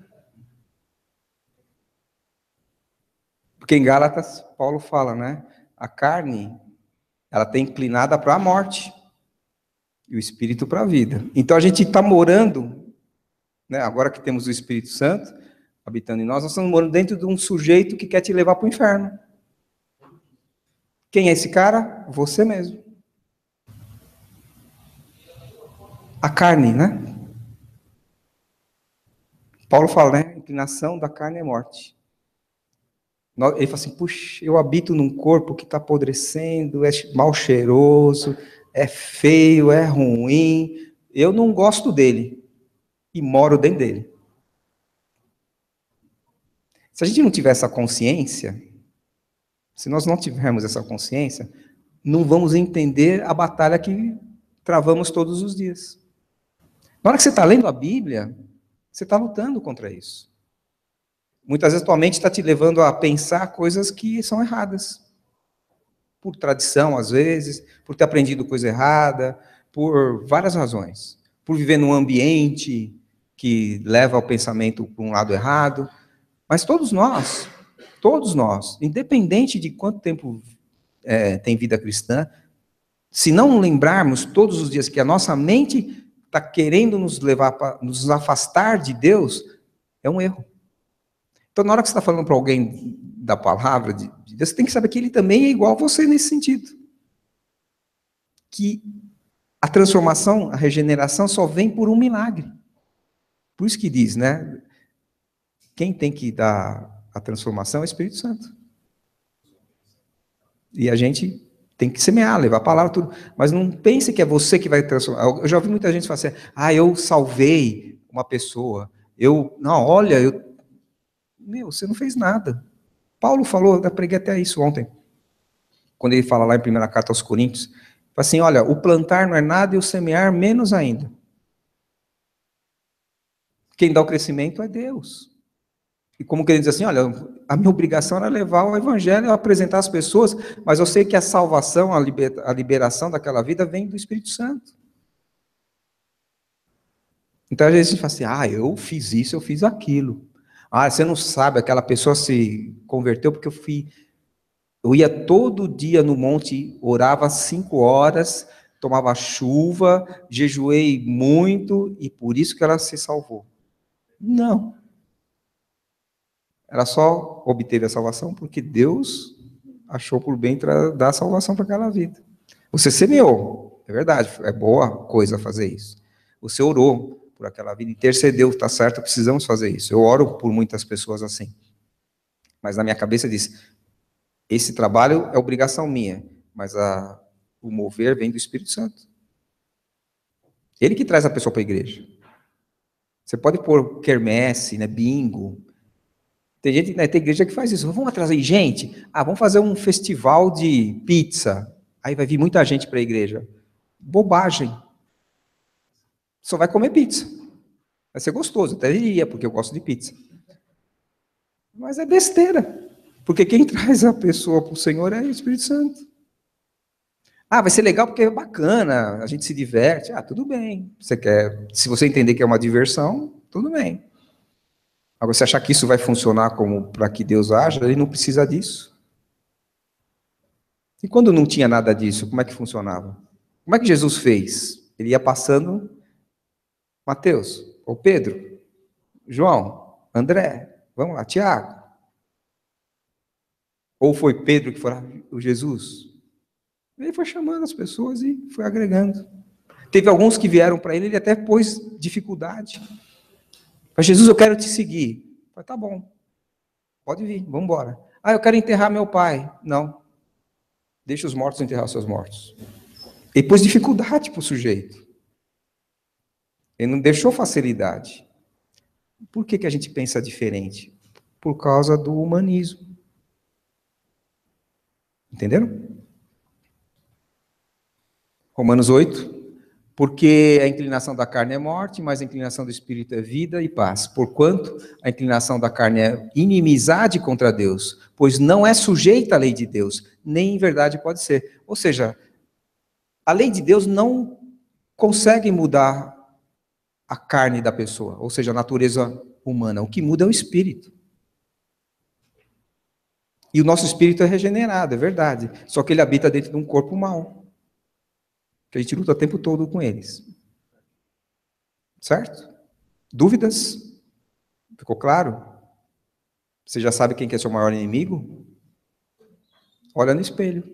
C: Porque em Gálatas, Paulo fala, né? A carne, ela está inclinada para a morte. E o Espírito para a vida. Então a gente está morando, né, agora que temos o Espírito Santo habitando em nós, nós estamos morando dentro de um sujeito que quer te levar para o inferno. Quem é esse cara? Você mesmo. A carne, né? Paulo fala, né? A inclinação da carne é morte. Ele fala assim, puxa, eu habito num corpo que está apodrecendo, é mal cheiroso, é feio, é ruim, eu não gosto dele, e moro dentro dele. Se a gente não tiver essa consciência, se nós não tivermos essa consciência, não vamos entender a batalha que travamos todos os dias. Na hora que você está lendo a Bíblia, você está lutando contra isso. Muitas vezes tua mente está te levando a pensar coisas que são erradas. Por tradição, às vezes, por ter aprendido coisa errada, por várias razões. Por viver num ambiente que leva o pensamento para um lado errado. Mas todos nós, todos nós, independente de quanto tempo é, tem vida cristã, Se não lembrarmos todos os dias que a nossa mente está querendo nos levar para nos afastar de Deus, é um erro. Então, na hora que você está falando para alguém da palavra de Deus, você tem que saber que ele também é igual a você nesse sentido. Que a transformação, a regeneração só vem por um milagre. Por isso que diz, né? Quem tem que dar a transformação é o Espírito Santo. E a gente tem que semear, levar a palavra, tudo. Mas não pense que é você que vai transformar. Eu já ouvi muita gente falar assim, ah, eu salvei uma pessoa. Eu, não, olha, eu... Meu, você não fez nada. Paulo falou, eu preguei até isso ontem. Quando ele fala lá em primeira carta aos Coríntios, fala assim, olha, o plantar não é nada e o semear menos ainda. Quem dá o crescimento é Deus. E como que ele diz assim, olha, a minha obrigação era levar o evangelho, apresentar as pessoas, mas eu sei que a salvação, a, liber, a liberação daquela vida vem do Espírito Santo. Então, às vezes a gente fala assim, ah, eu fiz isso, eu fiz aquilo. Ah, você não sabe, aquela pessoa se converteu porque eu fui... Eu ia todo dia no monte, orava cinco horas, tomava chuva, jejuei muito, e por isso que ela se salvou. Não. Ela só obteve a salvação porque Deus achou por bem dar a salvação para aquela vida. Você semeou, é verdade, é boa coisa fazer isso. Você orou por aquela vida, intercedeu, está certo, precisamos fazer isso. Eu oro por muitas pessoas assim. Mas na minha cabeça diz, esse trabalho é obrigação minha, mas a, o mover vem do Espírito Santo. Ele que traz a pessoa para a igreja. Você pode pôr quermesse, né, bingo. Tem gente, né, tem igreja que faz isso. Vamos atrair gente? Ah, vamos fazer um festival de pizza. Aí vai vir muita gente para a igreja. Bobagem. Só vai comer pizza. Vai ser gostoso, até iria, porque eu gosto de pizza. Mas é besteira. Porque quem traz a pessoa para o Senhor é o Espírito Santo. Ah, vai ser legal porque é bacana, a gente se diverte. Ah, tudo bem. Você quer, se você entender que é uma diversão, tudo bem. Agora, se achar que isso vai funcionar como para que Deus haja, ele não precisa disso. E quando não tinha nada disso, como é que funcionava? Como é que Jesus fez? Ele ia passando, Mateus, ou Pedro, João, André, vamos lá, Tiago. Ou foi Pedro que foi lá, o Jesus? Ele foi chamando as pessoas e foi agregando. Teve alguns que vieram para ele, ele até pôs dificuldade. Mas Jesus, eu quero te seguir. Eu falei, tá bom, pode vir, vamos embora. Ah, eu quero enterrar meu pai. Não, deixa os mortos enterrar os seus mortos. Ele pôs dificuldade para o sujeito. Ele não deixou facilidade. Por que que a gente pensa diferente? Por causa do humanismo. Entenderam? Romanos oito. Porque a inclinação da carne é morte, mas a inclinação do espírito é vida e paz. Porquanto a inclinação da carne é inimizade contra Deus, pois não é sujeita à lei de Deus, nem em verdade pode ser. Ou seja, a lei de Deus não consegue mudar a carne da pessoa, ou seja, a natureza humana. O que muda é o espírito. E o nosso espírito é regenerado, é verdade. Só que ele habita dentro de um corpo mau. Que a gente luta o tempo todo com eles. Certo? Dúvidas? Ficou claro? Você já sabe quem que é seu maior inimigo? Olha no espelho.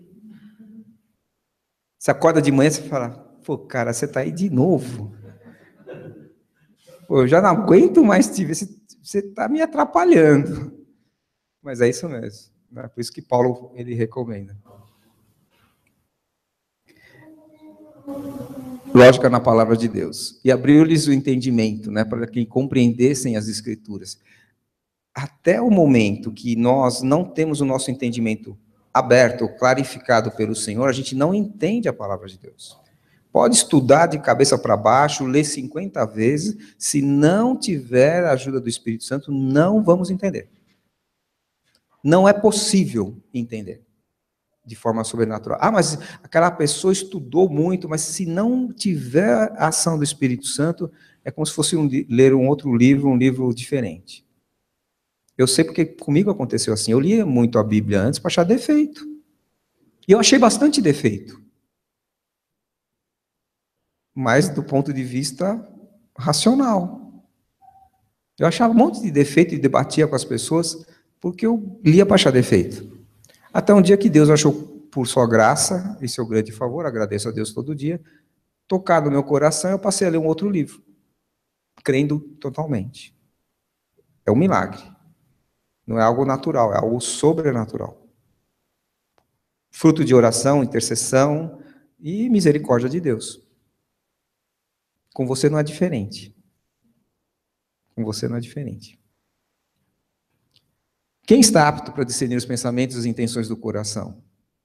C: Você acorda de manhã e fala, pô, cara, você tá aí de novo. Pô, eu já não aguento mais te ver, você tá me atrapalhando. Mas é isso mesmo. Né? Por isso que Paulo, ele recomenda. Lógica na palavra de Deus. E abriu-lhes o entendimento, né, para que compreendessem as Escrituras. Até o momento que nós não temos o nosso entendimento aberto, clarificado pelo Senhor, a gente não entende a palavra de Deus. Pode estudar de cabeça para baixo, ler cinquenta vezes, se não tiver a ajuda do Espírito Santo, não vamos entender. Não é possível entender de forma sobrenatural. Ah, mas aquela pessoa estudou muito, mas se não tiver a ação do Espírito Santo, é como se fosse um, ler um outro livro, um livro diferente. Eu sei porque comigo aconteceu assim. Eu lia muito a Bíblia antes para achar defeito. E eu achei bastante defeito. mas do ponto de vista racional. Eu achava um monte de defeito e debatia com as pessoas porque eu lia para achar defeito. Até um dia que Deus achou, por sua graça e seu grande favor, agradeço a Deus todo dia, tocar no meu coração, eu passei a ler um outro livro, crendo totalmente. É um milagre. Não é algo natural, é algo sobrenatural. Fruto de oração, intercessão e misericórdia de Deus. Com você não é diferente. Com você não é diferente. Quem está apto para discernir os pensamentos e as intenções do coração?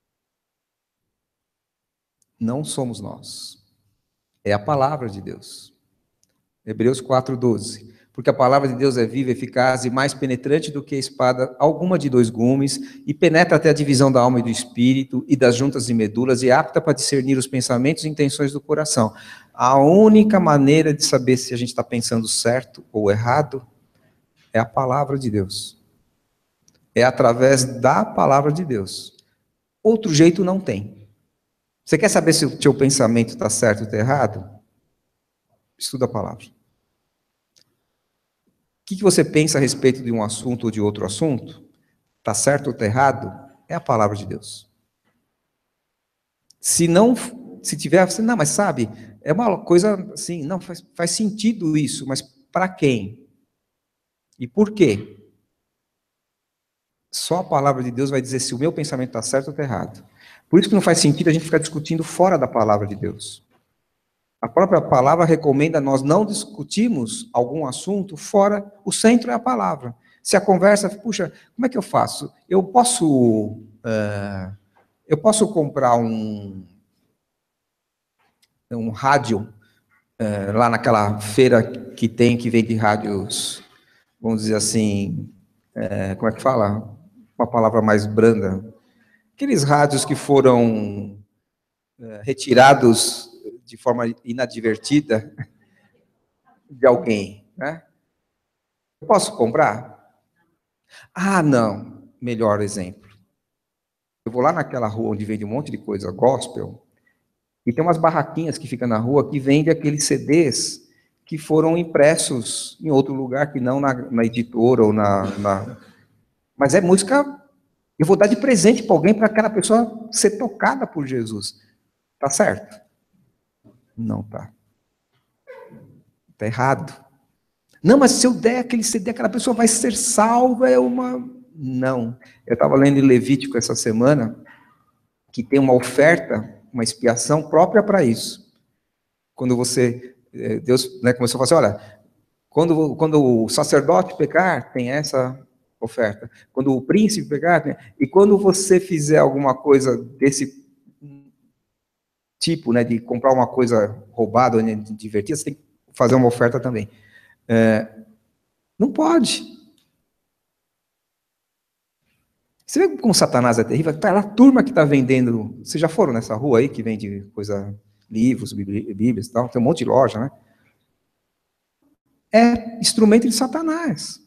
C: Não somos nós. É a palavra de Deus. Hebreus quatro, doze. Porque a palavra de Deus é viva, eficaz e mais penetrante do que a espada alguma de dois gumes, e penetra até a divisão da alma e do espírito, e das juntas e medulas, e é apta para discernir os pensamentos e intenções do coração. A única maneira de saber se a gente está pensando certo ou errado é a palavra de Deus. É através da palavra de Deus. Outro jeito não tem. Você quer saber se o seu pensamento está certo ou está errado? Estuda a palavra. O que você pensa a respeito de um assunto ou de outro assunto? Está certo ou está errado? É a palavra de Deus. Se não, se tiver, você, não, mas sabe, é uma coisa assim, não, faz, faz sentido isso, mas para quem? E por quê? Só a palavra de Deus vai dizer se o meu pensamento está certo ou está errado. Por isso que não faz sentido a gente ficar discutindo fora da palavra de Deus. A própria palavra recomenda nós não discutirmos algum assunto fora, o centro é a palavra. Se a conversa, puxa, como é que eu faço? Eu posso, uh, eu posso comprar um, um rádio uh, lá naquela feira que tem, que vende rádios, vamos dizer assim, uh, como é que fala? Uma palavra mais branda. Aqueles rádios que foram uh, retirados de forma inadvertida de alguém, né? Eu posso comprar? Ah, não. Melhor exemplo. Eu vou lá naquela rua onde vende um monte de coisa gospel, e tem umas barraquinhas que ficam na rua que vendem aqueles C Ds que foram impressos em outro lugar que não na, na editora ou na, na... Mas é música, eu vou dar de presente para alguém para aquela pessoa ser tocada por Jesus. Tá certo? Não tá. Está errado. Não, mas se eu der aquele C D, aquela pessoa vai ser salva, é uma... Não. Eu estava lendo em Levítico essa semana, que tem uma oferta, uma expiação própria para isso. Quando você... Deus, né, começou a falar assim, olha, quando, quando o sacerdote pecar, tem essa oferta. Quando o príncipe pecar, tem... E quando você fizer alguma coisa desse tipo, né, de comprar uma coisa roubada, né, de divertida, você tem que fazer uma oferta também. É, não pode. Você vê como Satanás é terrível? Tá lá a turma que está vendendo. Vocês já foram nessa rua aí que vende coisa, livros, bíblias e tal? Tem um monte de loja, né? É instrumento de Satanás.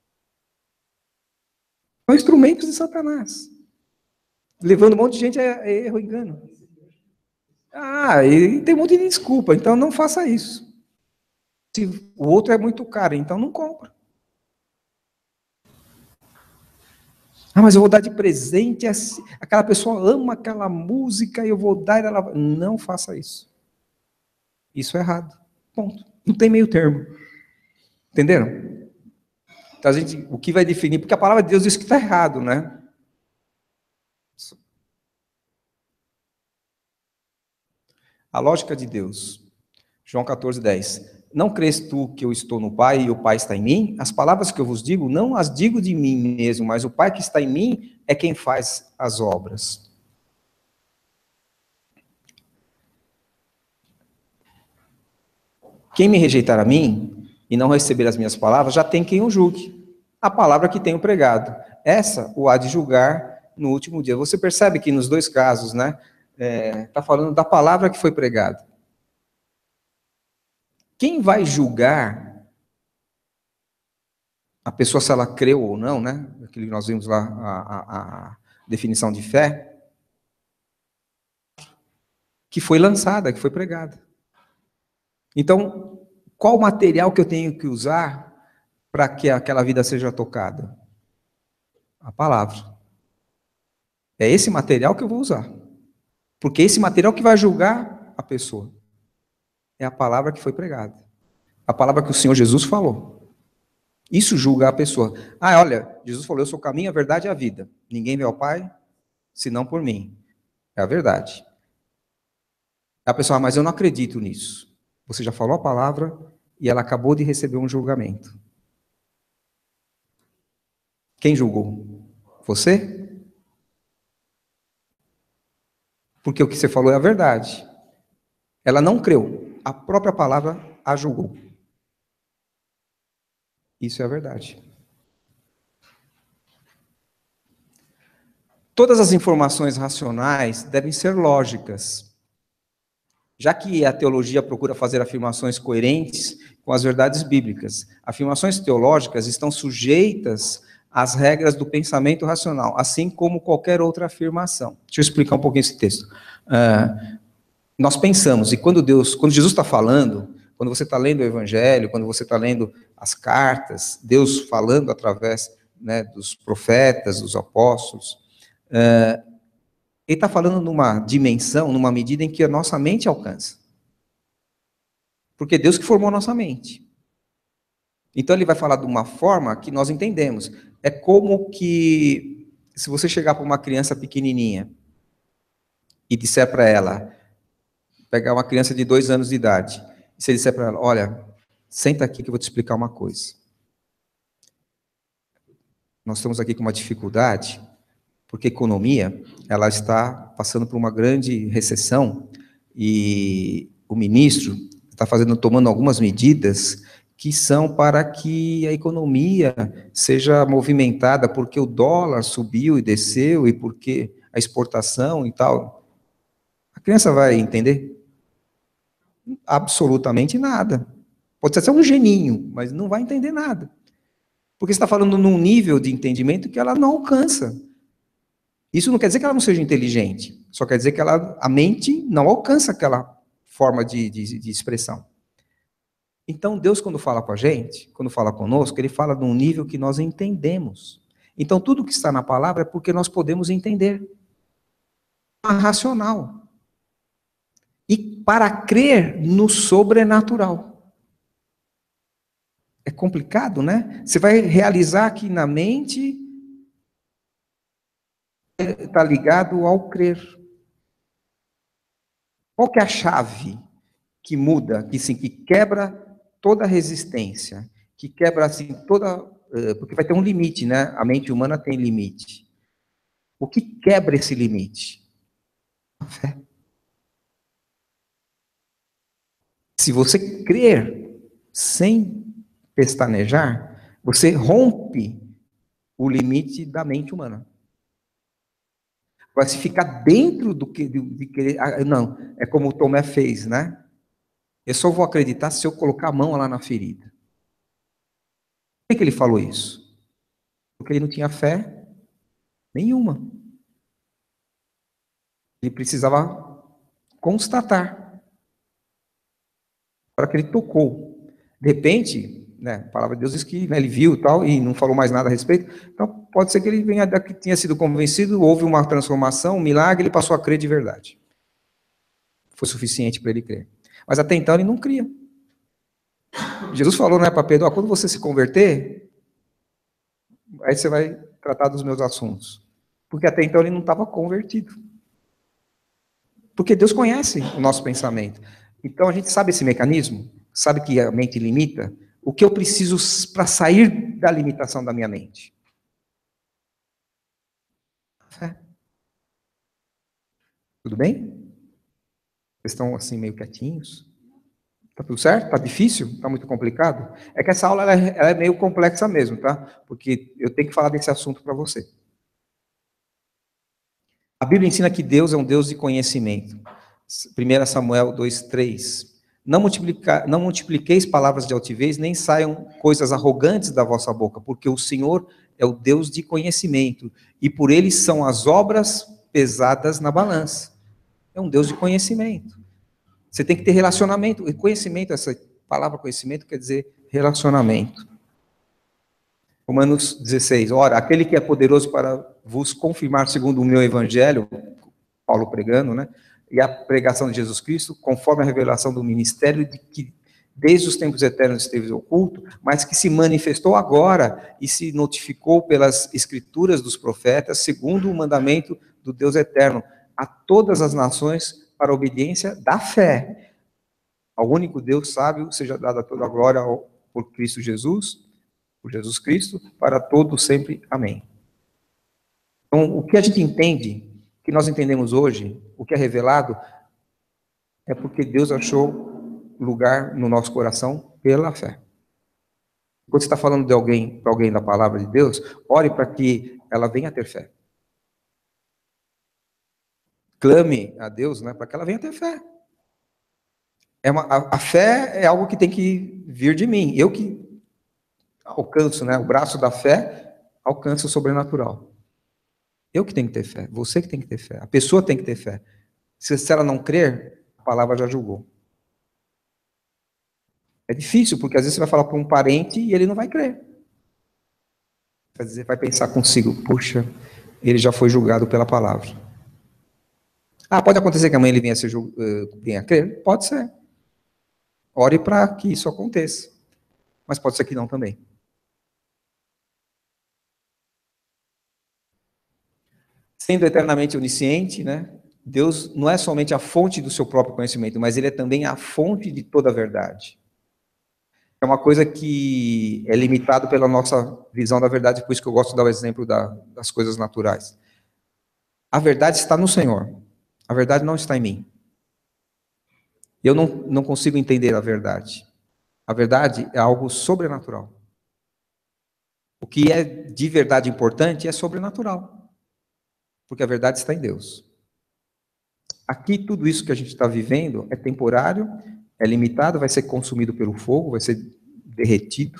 C: São instrumentos de Satanás. Levando um monte de gente a erro, engano. Ah, e tem um monte de desculpa, então não faça isso. Se o outro é muito caro, então não compra. Ah, mas eu vou dar de presente, aquela pessoa ama aquela música, e eu vou dar e ela... Não faça isso. Isso é errado. Ponto. Não tem meio termo. Entenderam? Então, a gente, o que vai definir... Porque a palavra de Deus diz que está errado, né? A lógica de Deus. João quatorze, dez. Não crês tu que eu estou no Pai e o Pai está em mim? As palavras que eu vos digo, não as digo de mim mesmo, mas o Pai que está em mim é quem faz as obras. Quem me rejeitar a mim e não receber as minhas palavras, já tem quem o julgue. A palavra que tenho pregado. Essa o há de julgar no último dia. Você percebe que nos dois casos, né, está é, falando da palavra que foi pregada. Quem vai julgar a pessoa se ela creu ou não, né? Aquilo que nós vimos lá, a, a, a definição de fé, que foi lançada, que foi pregada. Então, qual material que eu tenho que usar para que aquela vida seja tocada? A palavra. É esse material que eu vou usar. Porque é esse material que vai julgar a pessoa. É a palavra que foi pregada. A palavra que o Senhor Jesus falou. Isso julga a pessoa. Ah, olha, Jesus falou, eu sou o caminho, a verdade e a vida. Ninguém vê ao Pai, senão por mim. É a verdade. A pessoa, ah, mas eu não acredito nisso. Você já falou a palavra e ela acabou de receber um julgamento. Quem julgou? Você? Porque o que você falou é a verdade. Ela não creu. A própria palavra a julgou. Isso é a verdade. Todas as informações racionais devem ser lógicas. Já que a teologia procura fazer afirmações coerentes com as verdades bíblicas, afirmações teológicas estão sujeitas às regras do pensamento racional, assim como qualquer outra afirmação. Deixa eu explicar um pouquinho esse texto. Uh, nós pensamos, e quando Deus, quando Jesus está falando, quando você está lendo o Evangelho, quando você está lendo as cartas, Deus falando através, né, dos profetas, dos apóstolos, uh, ele está falando numa dimensão, numa medida em que a nossa mente alcança. Porque é Deus que formou a nossa mente. Então ele vai falar de uma forma que nós entendemos. É como que, se você chegar para uma criança pequenininha e disser para ela, pegar uma criança de dois anos de idade, e você disser para ela, olha, senta aqui que eu vou te explicar uma coisa. Nós estamos aqui com uma dificuldade, porque a economia, ela está passando por uma grande recessão, e o ministro está fazendo, tomando algumas medidas que são para que a economia seja movimentada, porque o dólar subiu e desceu, e porque a exportação e tal. A criança vai entender? Absolutamente nada. Pode ser um geninho, mas não vai entender nada. Porque você está falando num nível de entendimento que ela não alcança. Isso não quer dizer que ela não seja inteligente, só quer dizer que ela, a mente não alcança aquela forma de, de, de expressão. Então, Deus, quando fala com a gente, quando fala conosco, Ele fala num nível que nós entendemos. Então, tudo que está na palavra é porque nós podemos entender. É racional. E para crer no sobrenatural. É complicado, né? Você vai realizar que na mente está ligado ao crer. Qual que é a chave que muda, que, assim, que quebra toda a resistência, que quebra assim toda, porque vai ter um limite, né? A mente humana tem limite. O que quebra esse limite? A fé. Se você crer sem pestanejar, você rompe o limite da mente humana. Vai se ficar dentro do que de, de querer. Não, é como o Tomé fez, né? Eu só vou acreditar se eu colocar a mão lá na ferida. Por que ele falou isso? Porque ele não tinha fé nenhuma. Ele precisava constatar. Para que ele tocou. De repente, né, a palavra de Deus diz que, né, ele viu e tal, e não falou mais nada a respeito. Então, pode ser que ele venha daqui, tenha sido convencido, houve uma transformação, um milagre, ele passou a crer de verdade. Foi suficiente para ele crer. Mas até então ele não cria. Jesus falou, né, para Pedro, ó, quando você se converter, aí você vai tratar dos meus assuntos. Porque até então ele não estava convertido. Porque Deus conhece o nosso pensamento. Então a gente sabe esse mecanismo, sabe que a mente limita. O que eu preciso para sair da limitação da minha mente? Fé. Tudo bem? Vocês estão assim meio quietinhos? Tá tudo certo? Tá difícil? Tá muito complicado? É que essa aula ela é, ela é meio complexa mesmo, tá? Porque eu tenho que falar desse assunto para você. A Bíblia ensina que Deus é um Deus de conhecimento. primeiro Samuel dois, três. Não, multiplica, não multipliqueis palavras de altivez, nem saiam coisas arrogantes da vossa boca, porque o Senhor é o Deus de conhecimento, e por ele são as obras pesadas na balança. É um Deus de conhecimento. Você tem que ter relacionamento. E conhecimento, essa palavra conhecimento quer dizer relacionamento. Romanos dezesseis. Ora, aquele que é poderoso para vos confirmar segundo o meu evangelho, Paulo pregando, né? E a pregação de Jesus Cristo, conforme a revelação do ministério de que desde os tempos eternos esteve oculto, mas que se manifestou agora e se notificou pelas escrituras dos profetas, segundo o mandamento do Deus eterno, a todas as nações para a obediência da fé. Ao único Deus sábio seja dada toda a glória ao, por Cristo Jesus, por Jesus Cristo, para todos sempre. Amém. Então, o que a gente entende, o que nós entendemos hoje, o que é revelado, é porque Deus achou lugar no nosso coração pela fé. Quando você está falando de alguém, para alguém da palavra de Deus, ore para que ela venha a ter fé. Clame a Deus, né, para que ela venha a ter fé. É uma, a, a fé é algo que tem que vir de mim. Eu que alcanço, né, o braço da fé, alcança o sobrenatural. Eu que tenho que ter fé, você que tem que ter fé, a pessoa tem que ter fé. Se, se ela não crer, a palavra já julgou. É difícil, porque às vezes você vai falar para um parente e ele não vai crer. Vai dizer, vai pensar consigo, puxa, ele já foi julgado pela palavra. Ah, pode acontecer que amanhã ele venha a, ser, venha a crer? Pode ser. Ore para que isso aconteça. Mas pode ser que não também. Sendo eternamente onisciente, né? Deus não é somente a fonte do seu próprio conhecimento, mas ele é também a fonte de toda a verdade. É uma coisa que é limitado pela nossa visão da verdade, por isso que eu gosto de dar o exemplo da, das coisas naturais. A verdade está no Senhor. A verdade não está em mim. Eu não, não consigo entender a verdade. A verdade é algo sobrenatural. O que é de verdade importante é sobrenatural. Porque a verdade está em Deus. Aqui, tudo isso que a gente está vivendo é temporário, é limitado, vai ser consumido pelo fogo, vai ser derretido.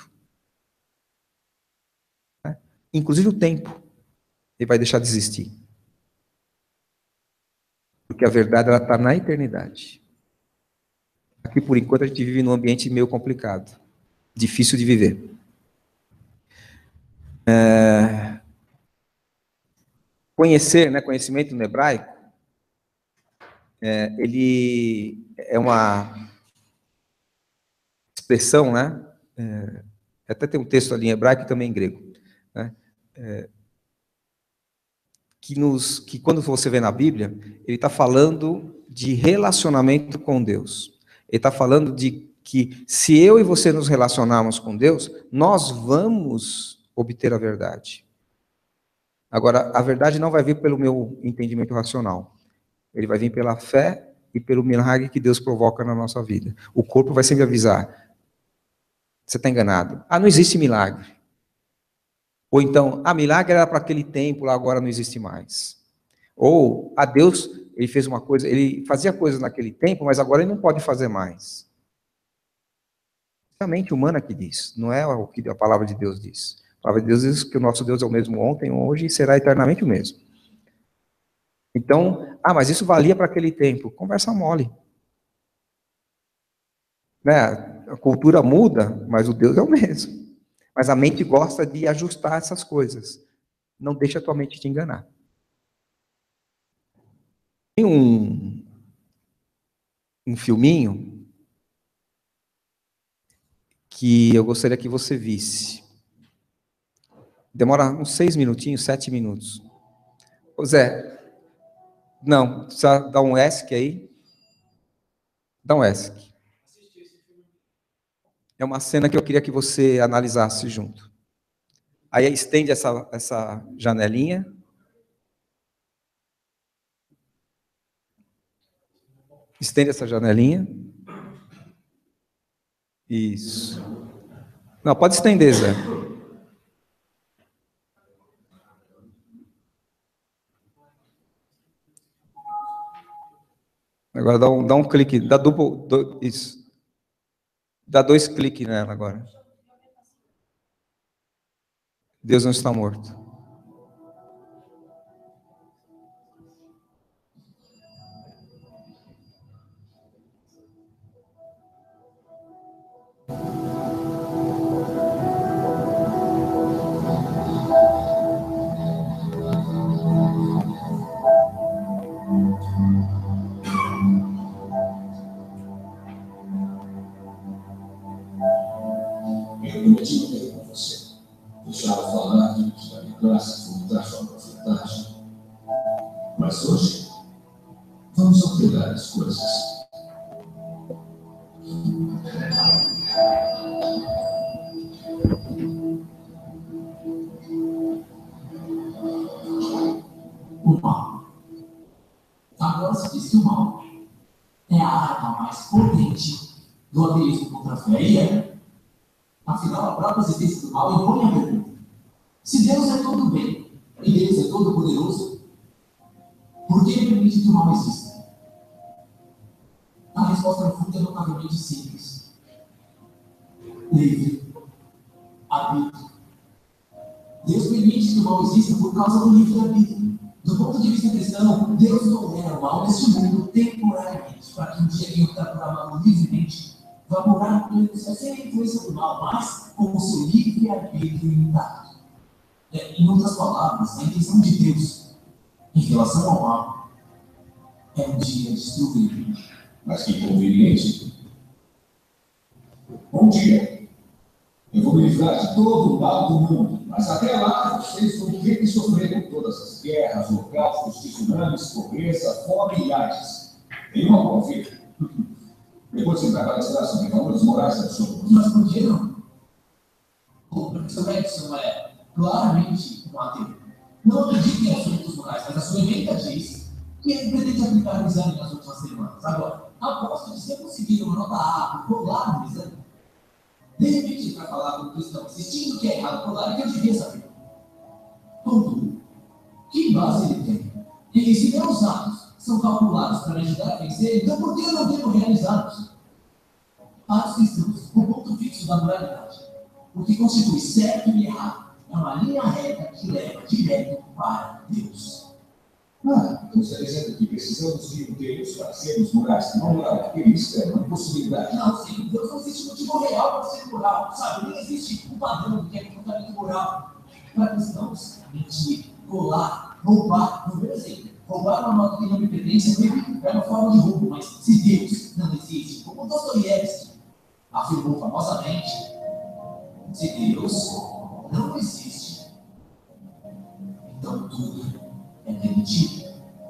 C: Né? Inclusive o tempo, ele vai deixar de existir. Porque a verdade ela está na eternidade. Aqui, por enquanto, a gente vive num ambiente meio complicado, difícil de viver. É... Conhecer, né, conhecimento no hebraico, é, ele é uma expressão, né? É, até tem um texto ali em hebraico e também em grego, né? É, que, nos, que quando você vê na Bíblia, ele está falando de relacionamento com Deus. Ele está falando de que se eu e você nos relacionarmos com Deus, nós vamos obter a verdade. Agora, a verdade não vai vir pelo meu entendimento racional. Ele vai vir pela fé e pelo milagre que Deus provoca na nossa vida. O corpo vai sempre avisar. Você está enganado. Ah, não existe milagre. Ou então, ah, milagre era para aquele tempo, lá agora não existe mais. Ou, ah, Deus, ele fez uma coisa, ele fazia coisas naquele tempo, mas agora ele não pode fazer mais. É a mente humana que diz, não é o que a palavra de Deus diz. A palavra de Deus diz que o nosso Deus é o mesmo ontem, hoje e será eternamente o mesmo. Então, ah, mas isso valia para aquele tempo. Conversa mole. Né? A cultura muda, mas o Deus é o mesmo. Mas a mente gosta de ajustar essas coisas. Não deixa a tua mente te enganar. Tem um, um filminho que eu gostaria que você visse. Demora uns seis minutinhos, sete minutos. Ô Zé, não, precisa dar um ESC aí. Dá um ESC. É uma cena que eu queria que você analisasse junto. Aí estende essa, essa janelinha. Estende essa janelinha. Isso. Não, pode estender, Zé. Agora dá um, dá um clique, dá duplo, do, isso. Dá dois cliques nela agora. Deus não está morto.
D: prometi uma coisa com você. Deixava falar que da minha classe, vomitar sua profetagem. Mas hoje, vamos alterar as coisas.
E: O mal. Agora se diz que o mal é a arma mais potente do ateísmo contra a fé. E é. Afinal, a própria existência do mal impõe a pergunta: se Deus é todo bem e Deus é todo poderoso, por que ele permite que o mal exista? A resposta no fundo é notavelmente simples: livre arbítrio. Deus permite que o mal exista por causa do livre arbítrio. Do ponto de vista cristão, Deus tolera o mal neste mundo temporariamente, para que um dia quem optar por amá-lo livremente vá morar no pleno céu sem a influência do mal, mas com o seu livre arbítrio intacto. É, em outras palavras, a intenção de Deus em relação ao mal é um dia destruir.
D: Mas que inconveniente. Bom dia. Eu vou me livrar de todo o mal do mundo, mas até lá vocês vão ter que sofrer com todas as guerras, holocaustos, tsunamis, pobreza, fome e AIDS. Tem uma boa vida. Depois você vai palestrar sobre valores morais absolutos.
E: Mas por que não? O professor Edson é claramente um ateu. Não acredita em assuntos morais, mas a sua emenda diz que ele pretende aplicar o exame nas últimas semanas. Agora, aposto que se eu conseguir uma nota A por colar no exame, de repente ele vai falar com o cristão insistindo que é errado colar e que eu devia saber. Contudo, que base ele tem? E se meus atos são calculados para me ajudar a vencer, então por que eu não devo realizá-los? Atos cristãos, o ponto fixo da moralidade. O que constitui certo e errado é uma linha reta que leva direto para Deus.
D: Ah, então você está dizendo que precisamos de um Deus para sermos morais. Não, moral, porque isso é uma impossibilidade.
E: Não, sim, Deus não existe motivo real para ser moral, sabe? Nem existe um padrão do que é comportamento moral. Para cristãos, mentir, colar, roubar, no meu exemplo, roubar uma nota que não me pertence é uma forma de roubo, mas se Deus não existe, como Dostoiévski afirmou famosamente, se Deus não existe, então tudo é permitido.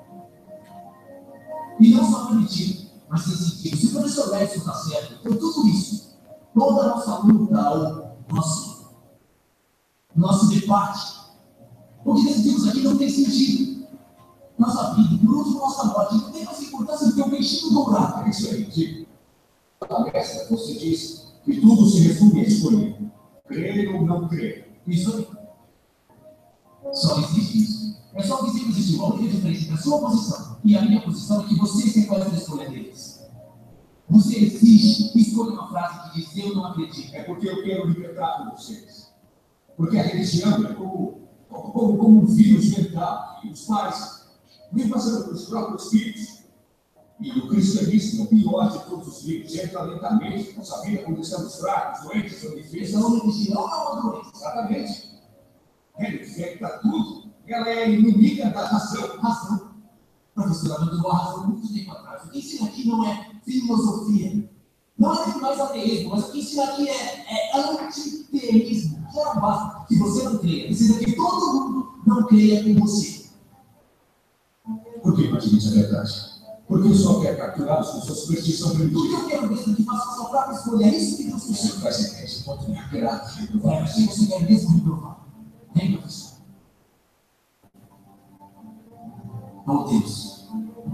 E: E não só permitido, mas tem sentido. Se o professor Edson está certo, então tudo isso, toda a nossa luta, ou nosso, nosso debate, o que decidimos aqui não tem sentido. Nossa vida, por último, nossa morte, não tem mais importância do que o peixinho dourado.
D: É isso aí, digo. Palestra, você diz que tudo se resume a escolher. Crer ou não crer.
E: Isso aí. Só existe isso. É só que sempre existe uma única diferença entre a sua posição e a minha posição é que você se faz a escolha deles. Você exige, escolhe uma frase que diz eu não acredito.
D: É porque eu quero libertar com vocês. Porque a religião é como, como, como um vírus mental e os pais vêm passando pelos próprios filhos. E o cristianismo, o pior de todos os livros, entra lentamente, não sabia quando estamos fracos, doentes, ou defesas.
E: Então, religião não é uma doença.
D: Exatamente. Ela infecta tudo. Ela é inimiga da razão.
E: Razão. Professor abandonou a razão muito tempo atrás. O que ensina aqui não é filosofia. Não é nem mais ateísmo, mas o que ensina aqui é, é antiteísmo. Que é a base que você não creia. Precisa que todo mundo não creia em você.
D: Por que, Martim, isso é verdade? Porque o senhor quer capturá-los com sua superstição
E: Porque
D: primitiva.
E: eu quero mesmo que faça a sua própria escolha. É isso que Deus
D: Você
E: quer.
D: faz ideia, você pode me agradar.
E: É assim que você quer mesmo me provar. Vem, professor. Oh, Deus.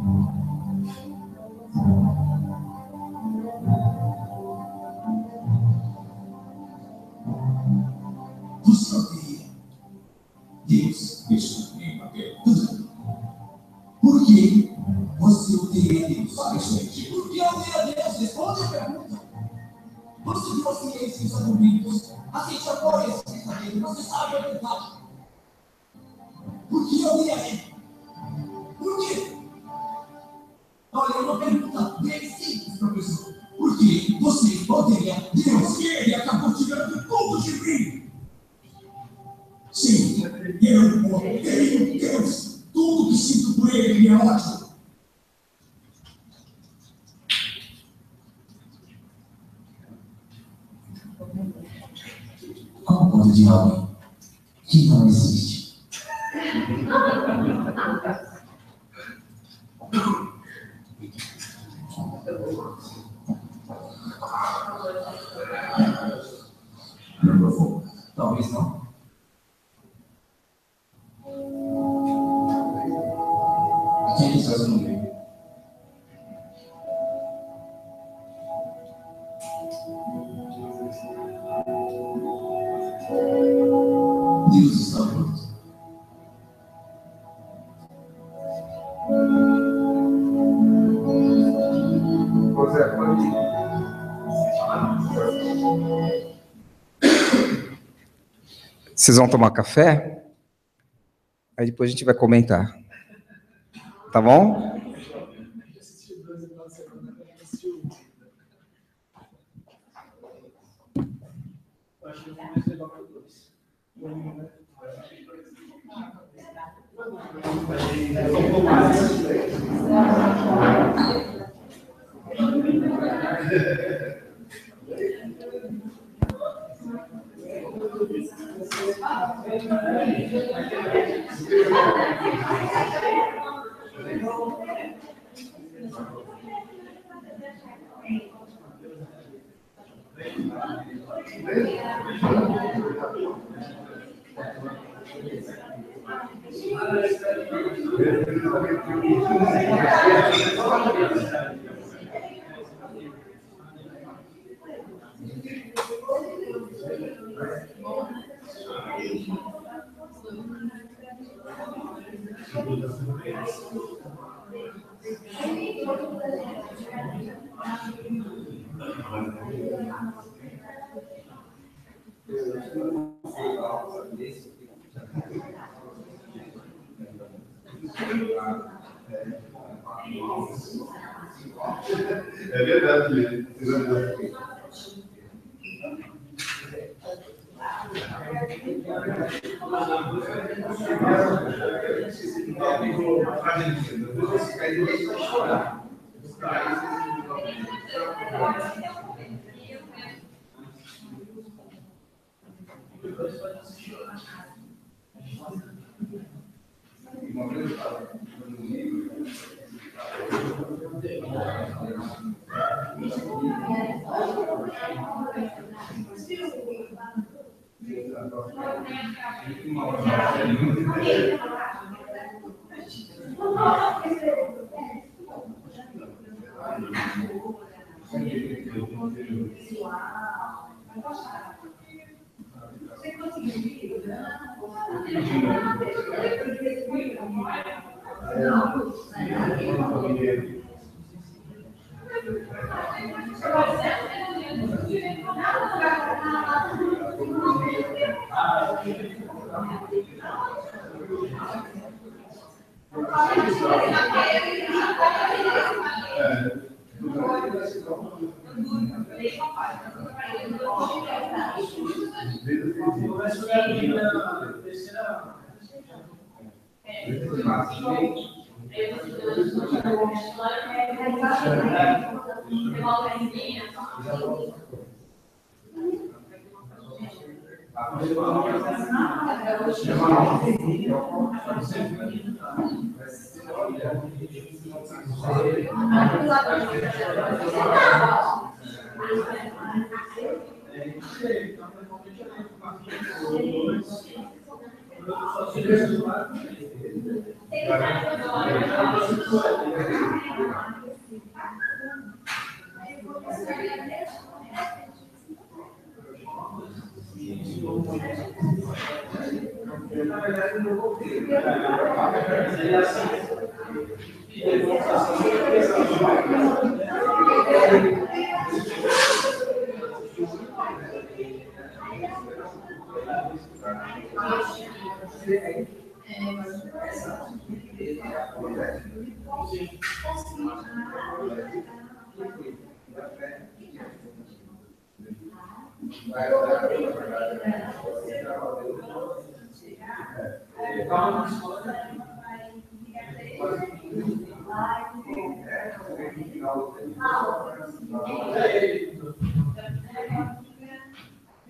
E: Você odeia Deus.
D: Isso me bateu.
E: Por que você odeia Deus?
D: Fala isso aí, digo.
E: Por que odeia Deus? Responde a pergunta. Você que você é esses argumentos, aceite apoia esse pensamento, você sabe a verdade. Por que odeia Ele? Por quê? Olha, é uma pergunta bem simples, professor. Por que você odeia Deus?
D: Porque ele acabou tirando tudo de mim. Sim, eu odeio Deus. Tudo que sinto por ele é ótimo.
E: encontro de alguém que não existe. Talvez não. Quem está fazendo bem? Deus está pronto.
A: José, pode ir.
C: Vocês vão tomar café? Aí depois a gente vai comentar. Tá bom?
F: É verdade.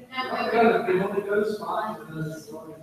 A: Cara, perguntando os fatos das histórias.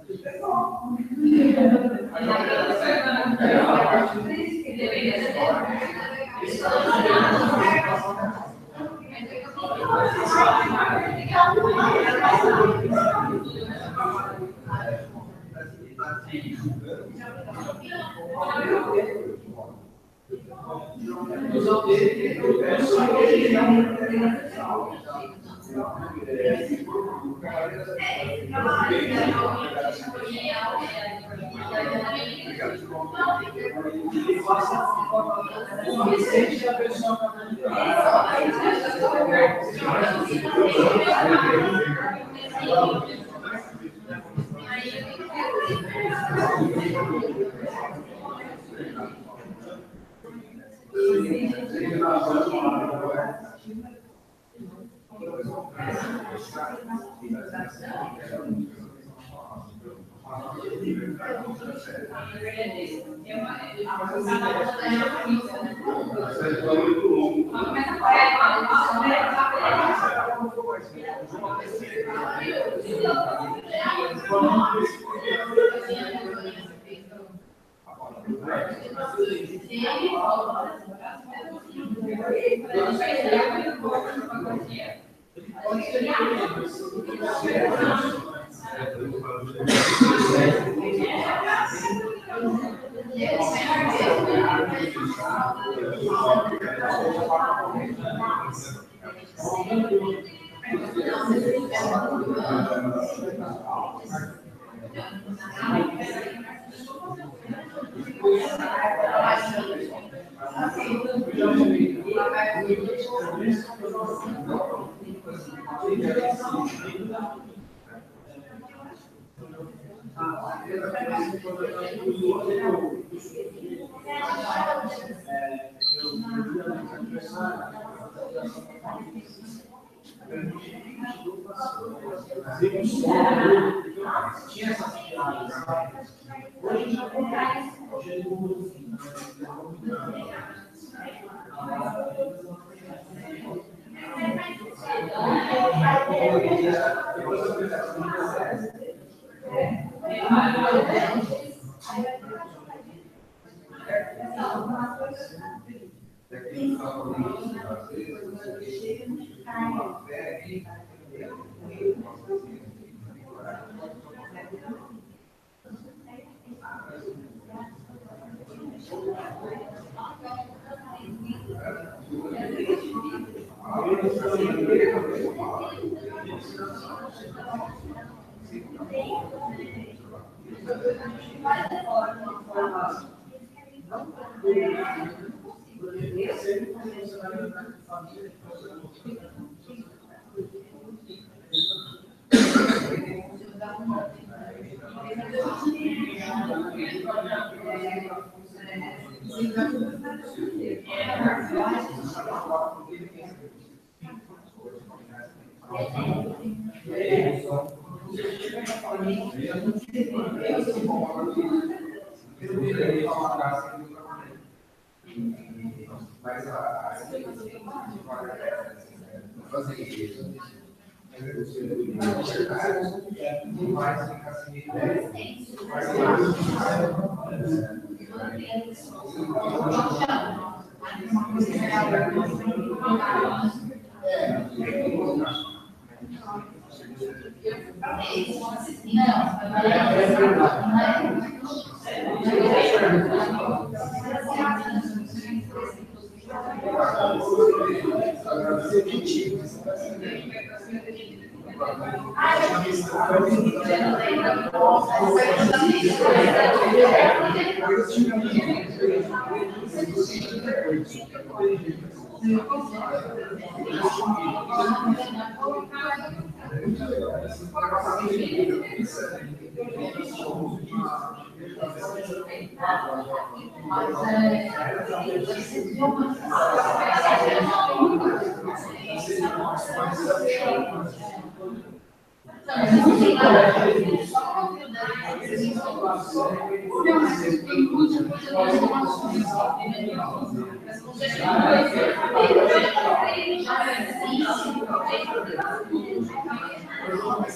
B: Thank you.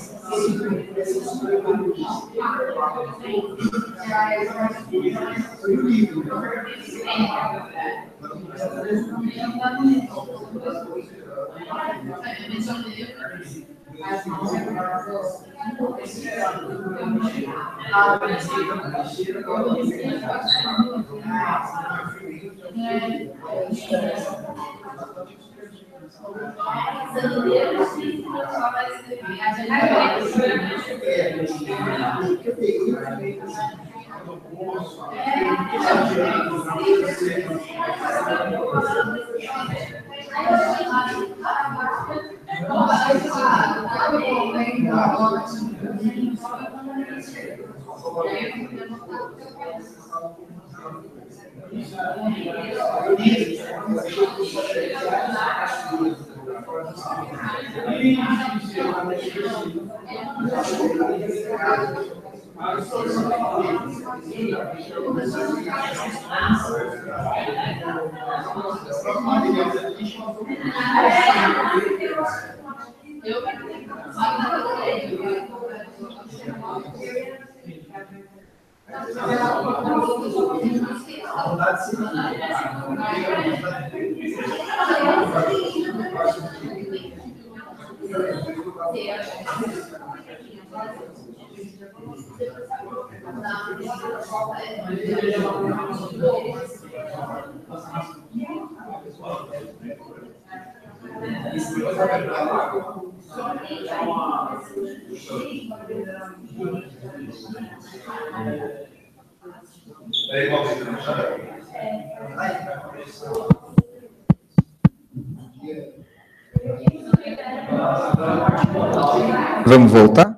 C: Vamos voltar?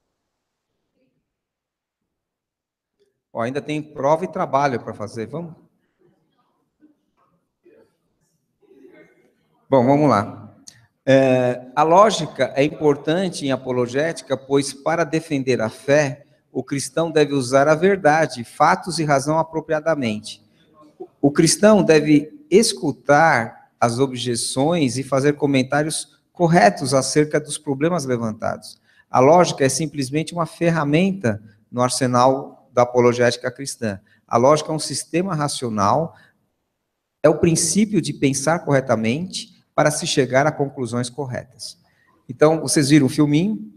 C: Ó, ainda tem prova e trabalho para fazer, vamos? Bom, vamos lá. É, a lógica é importante em apologética, pois para defender a fé, o cristão deve usar a verdade, fatos e razão apropriadamente. O cristão deve escutar as objeções e fazer comentários corretos acerca dos problemas levantados. A lógica é simplesmente uma ferramenta no arsenal da apologética cristã. A lógica é um sistema racional, é o princípio de pensar corretamente para se chegar a conclusões corretas. Então, vocês viram o filminho,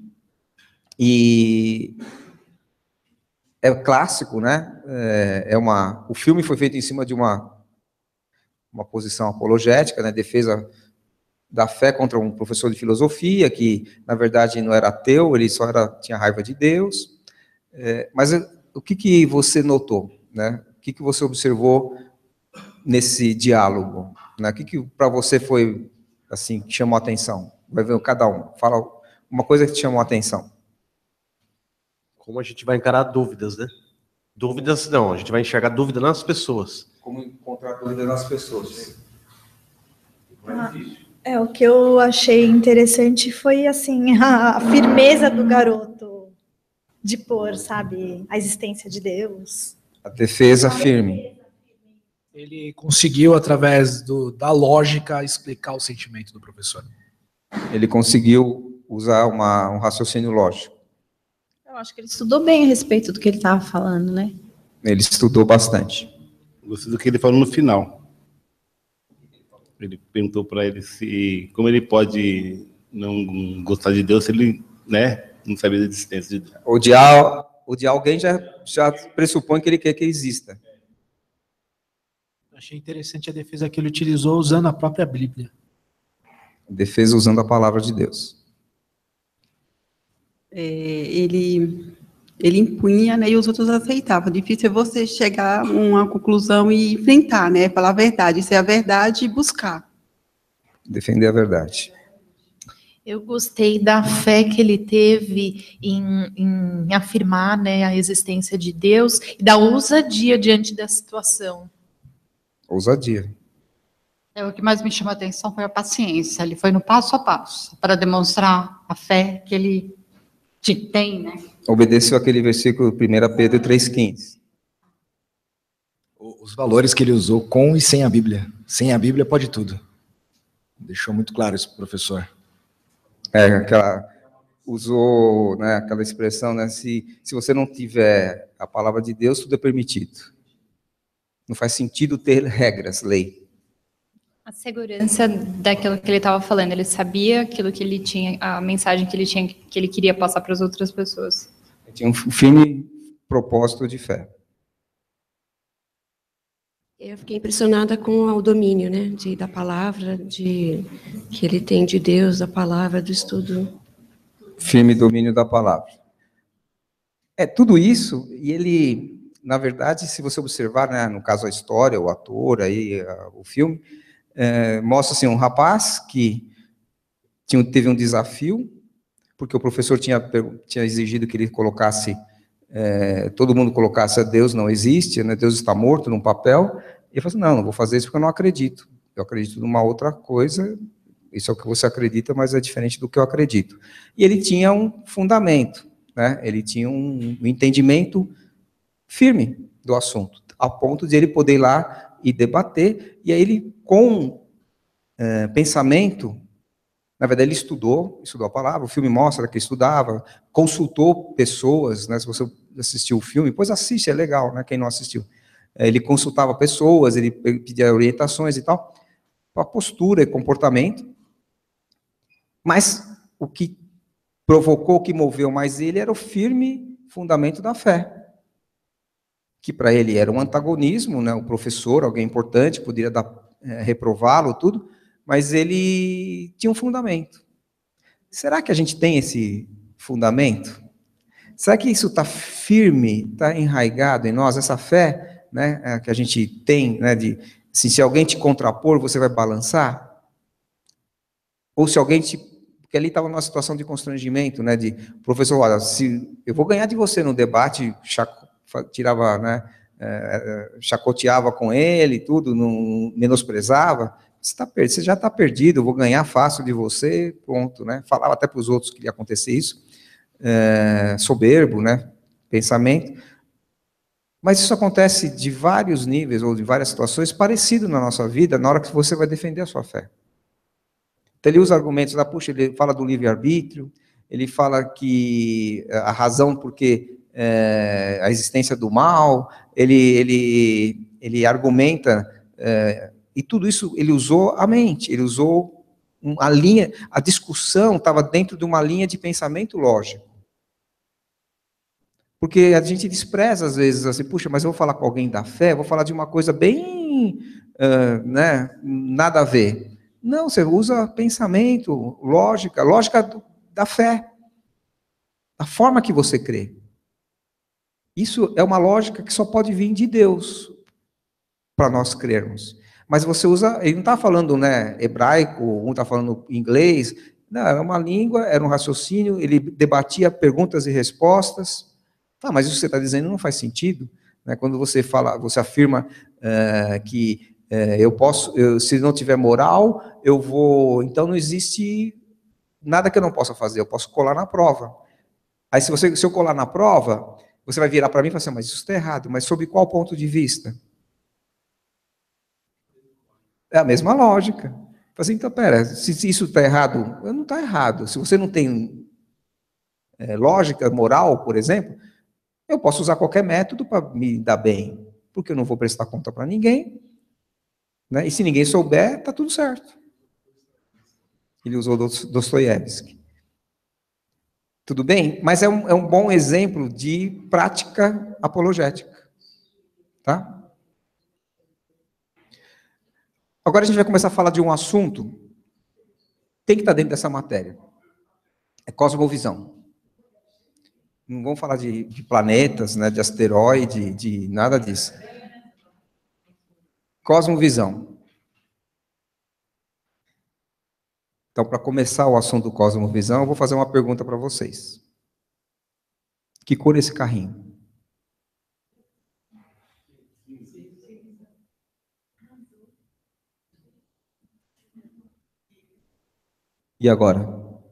C: e é clássico, né? É uma, o filme foi feito em cima de uma, uma posição apologética, né? Defesa da fé contra um professor de filosofia, que, na verdade, não era ateu, ele só era, tinha raiva de Deus. É, mas o que, que você notou, né? O que, que você observou nesse diálogo, né? O que, que para você foi, assim, que chamou a atenção? Vai ver cada um. Fala uma coisa que te chamou a atenção.
G: Como a gente vai encarar dúvidas, né? Dúvidas, não, a gente vai enxergar dúvida nas pessoas.
C: Como encontrar dúvida nas pessoas.
H: Ah, é, o que eu achei interessante foi, assim, a firmeza do garoto de pôr, sabe, a existência de Deus.
C: A defesa firme.
I: Ele conseguiu, através do, da lógica, explicar o sentimento do professor.
C: Ele conseguiu usar uma, um raciocínio lógico.
J: Eu acho que ele estudou bem a respeito do que ele estava falando, né?
C: Ele estudou bastante.
K: Gostei do que ele falou no final. Ele perguntou para ele se, como ele pode não gostar de Deus se ele, né, não sabia da existência de Deus.
C: Odiar, odiar alguém já, já pressupõe que ele quer que exista.
I: Achei interessante a defesa que ele utilizou usando a própria Bíblia.
C: Defesa usando a palavra de Deus.
L: É, ele, ele impunha, né, e os outros aceitavam. Difícil é você chegar a uma conclusão e enfrentar, né, falar a verdade, isso é a verdade e buscar.
C: Defender a verdade.
M: Eu gostei da fé que ele teve em, em afirmar, né, a existência de Deus e da ousadia diante da situação.
C: Ousadia.
N: É, o que mais me chamou a atenção foi a paciência. Ele foi no passo a passo para demonstrar a fé que ele tem, né?
C: Obedeceu aquele versículo primeira Pedro três quinze.
O: Os valores que ele usou com e sem a Bíblia. Sem a Bíblia pode tudo. Deixou muito claro isso, professor.
C: É, aquela, usou, né, aquela expressão, né, se, se você não tiver a palavra de Deus, tudo é permitido. Não faz sentido ter regras, lei.
J: A segurança daquilo que ele estava falando, ele sabia aquilo que ele tinha, a mensagem que ele tinha, que ele queria passar para as outras pessoas.
C: Ele tinha um firme propósito de fé.
P: Eu fiquei impressionada com o domínio, né, de, da palavra, de que ele tem de Deus, da palavra, do estudo.
C: Firme domínio da palavra. É, tudo isso, e ele, na verdade, se você observar, né, no caso a história, o ator, aí, a, o filme, é, mostra assim, um rapaz que tinha, teve um desafio, porque o professor tinha, tinha exigido que ele colocasse, é, todo mundo colocasse a Deus não existe, né, Deus está morto num papel, e ele falou assim, não, não vou fazer isso porque eu não acredito, eu acredito numa outra coisa, isso é o que você acredita, mas é diferente do que eu acredito. E ele tinha um fundamento, né, ele tinha um, um entendimento firme do assunto, a ponto de ele poder ir lá e debater, e aí ele, com é, pensamento, na verdade ele estudou, estudou a palavra, o filme mostra que ele estudava, consultou pessoas, né, se você assistiu o filme, depois assiste, é legal, né, quem não assistiu. É, ele consultava pessoas, ele pedia orientações e tal, a postura e comportamento, mas o que provocou, o que moveu mais ele era o firme fundamento da fé, que para ele era um antagonismo, né, o professor, alguém importante, poderia dar, é, reprová-lo, tudo, mas ele tinha um fundamento. Será que a gente tem esse fundamento? Será que isso está firme, está enraizado em nós, essa fé, né, que a gente tem, né, de, assim, se alguém te contrapor, você vai balançar? Ou se alguém te... Porque ali estava numa situação de constrangimento, né, de, professor, olha, se eu vou ganhar de você no debate, chaco, tirava, né, é, chacoteava com ele, tudo, não menosprezava, você, tá, você já está perdido, eu vou ganhar fácil de você, pronto, né, falava até para os outros que ia acontecer isso, é, soberbo, né, pensamento, mas isso acontece de vários níveis, ou de várias situações, parecido na nossa vida, na hora que você vai defender a sua fé. Então ele usa argumentos lá, puxa, ele fala do livre-arbítrio, ele fala que a razão porque é, a existência do mal, ele, ele, ele argumenta, é, e tudo isso ele usou a mente, ele usou a linha, a discussão estava dentro de uma linha de pensamento lógico. Porque a gente despreza às vezes, assim, puxa, mas eu vou falar com alguém da fé, vou falar de uma coisa bem, uh, né, nada a ver. Não, você usa pensamento, lógica, lógica do, da fé, a forma que você crê. Isso é uma lógica que só pode vir de Deus, para nós crermos. Mas você usa, ele não está falando, né, hebraico, um está falando inglês, não, era uma língua, era um raciocínio, ele debatia perguntas e respostas. Ah, mas isso que você está dizendo não faz sentido, né? Quando você fala, você afirma é, que é, eu posso, eu, se não tiver moral, eu vou, então não existe nada que eu não possa fazer, eu posso colar na prova. Aí se, você, se eu colar na prova, você vai virar para mim e falar assim, mas isso está errado, mas sob qual ponto de vista? É a mesma lógica. Assim, então, pera, se, se isso está errado, não está errado. Se você não tem é, lógica, moral, por exemplo, eu posso usar qualquer método para me dar bem, porque eu não vou prestar conta para ninguém, né? E se ninguém souber, está tudo certo. Ele usou Dostoiévski. Tudo bem? Mas é um, é um bom exemplo de prática apologética. Tá? Agora a gente vai começar a falar de um assunto, tem que estar dentro dessa matéria. É cosmovisão. Não vamos falar de, de planetas, né, de asteroide, de nada disso. Cosmovisão. Então, para começar o assunto do cosmovisão, eu vou fazer uma pergunta para vocês. Que cor é esse carrinho? E agora?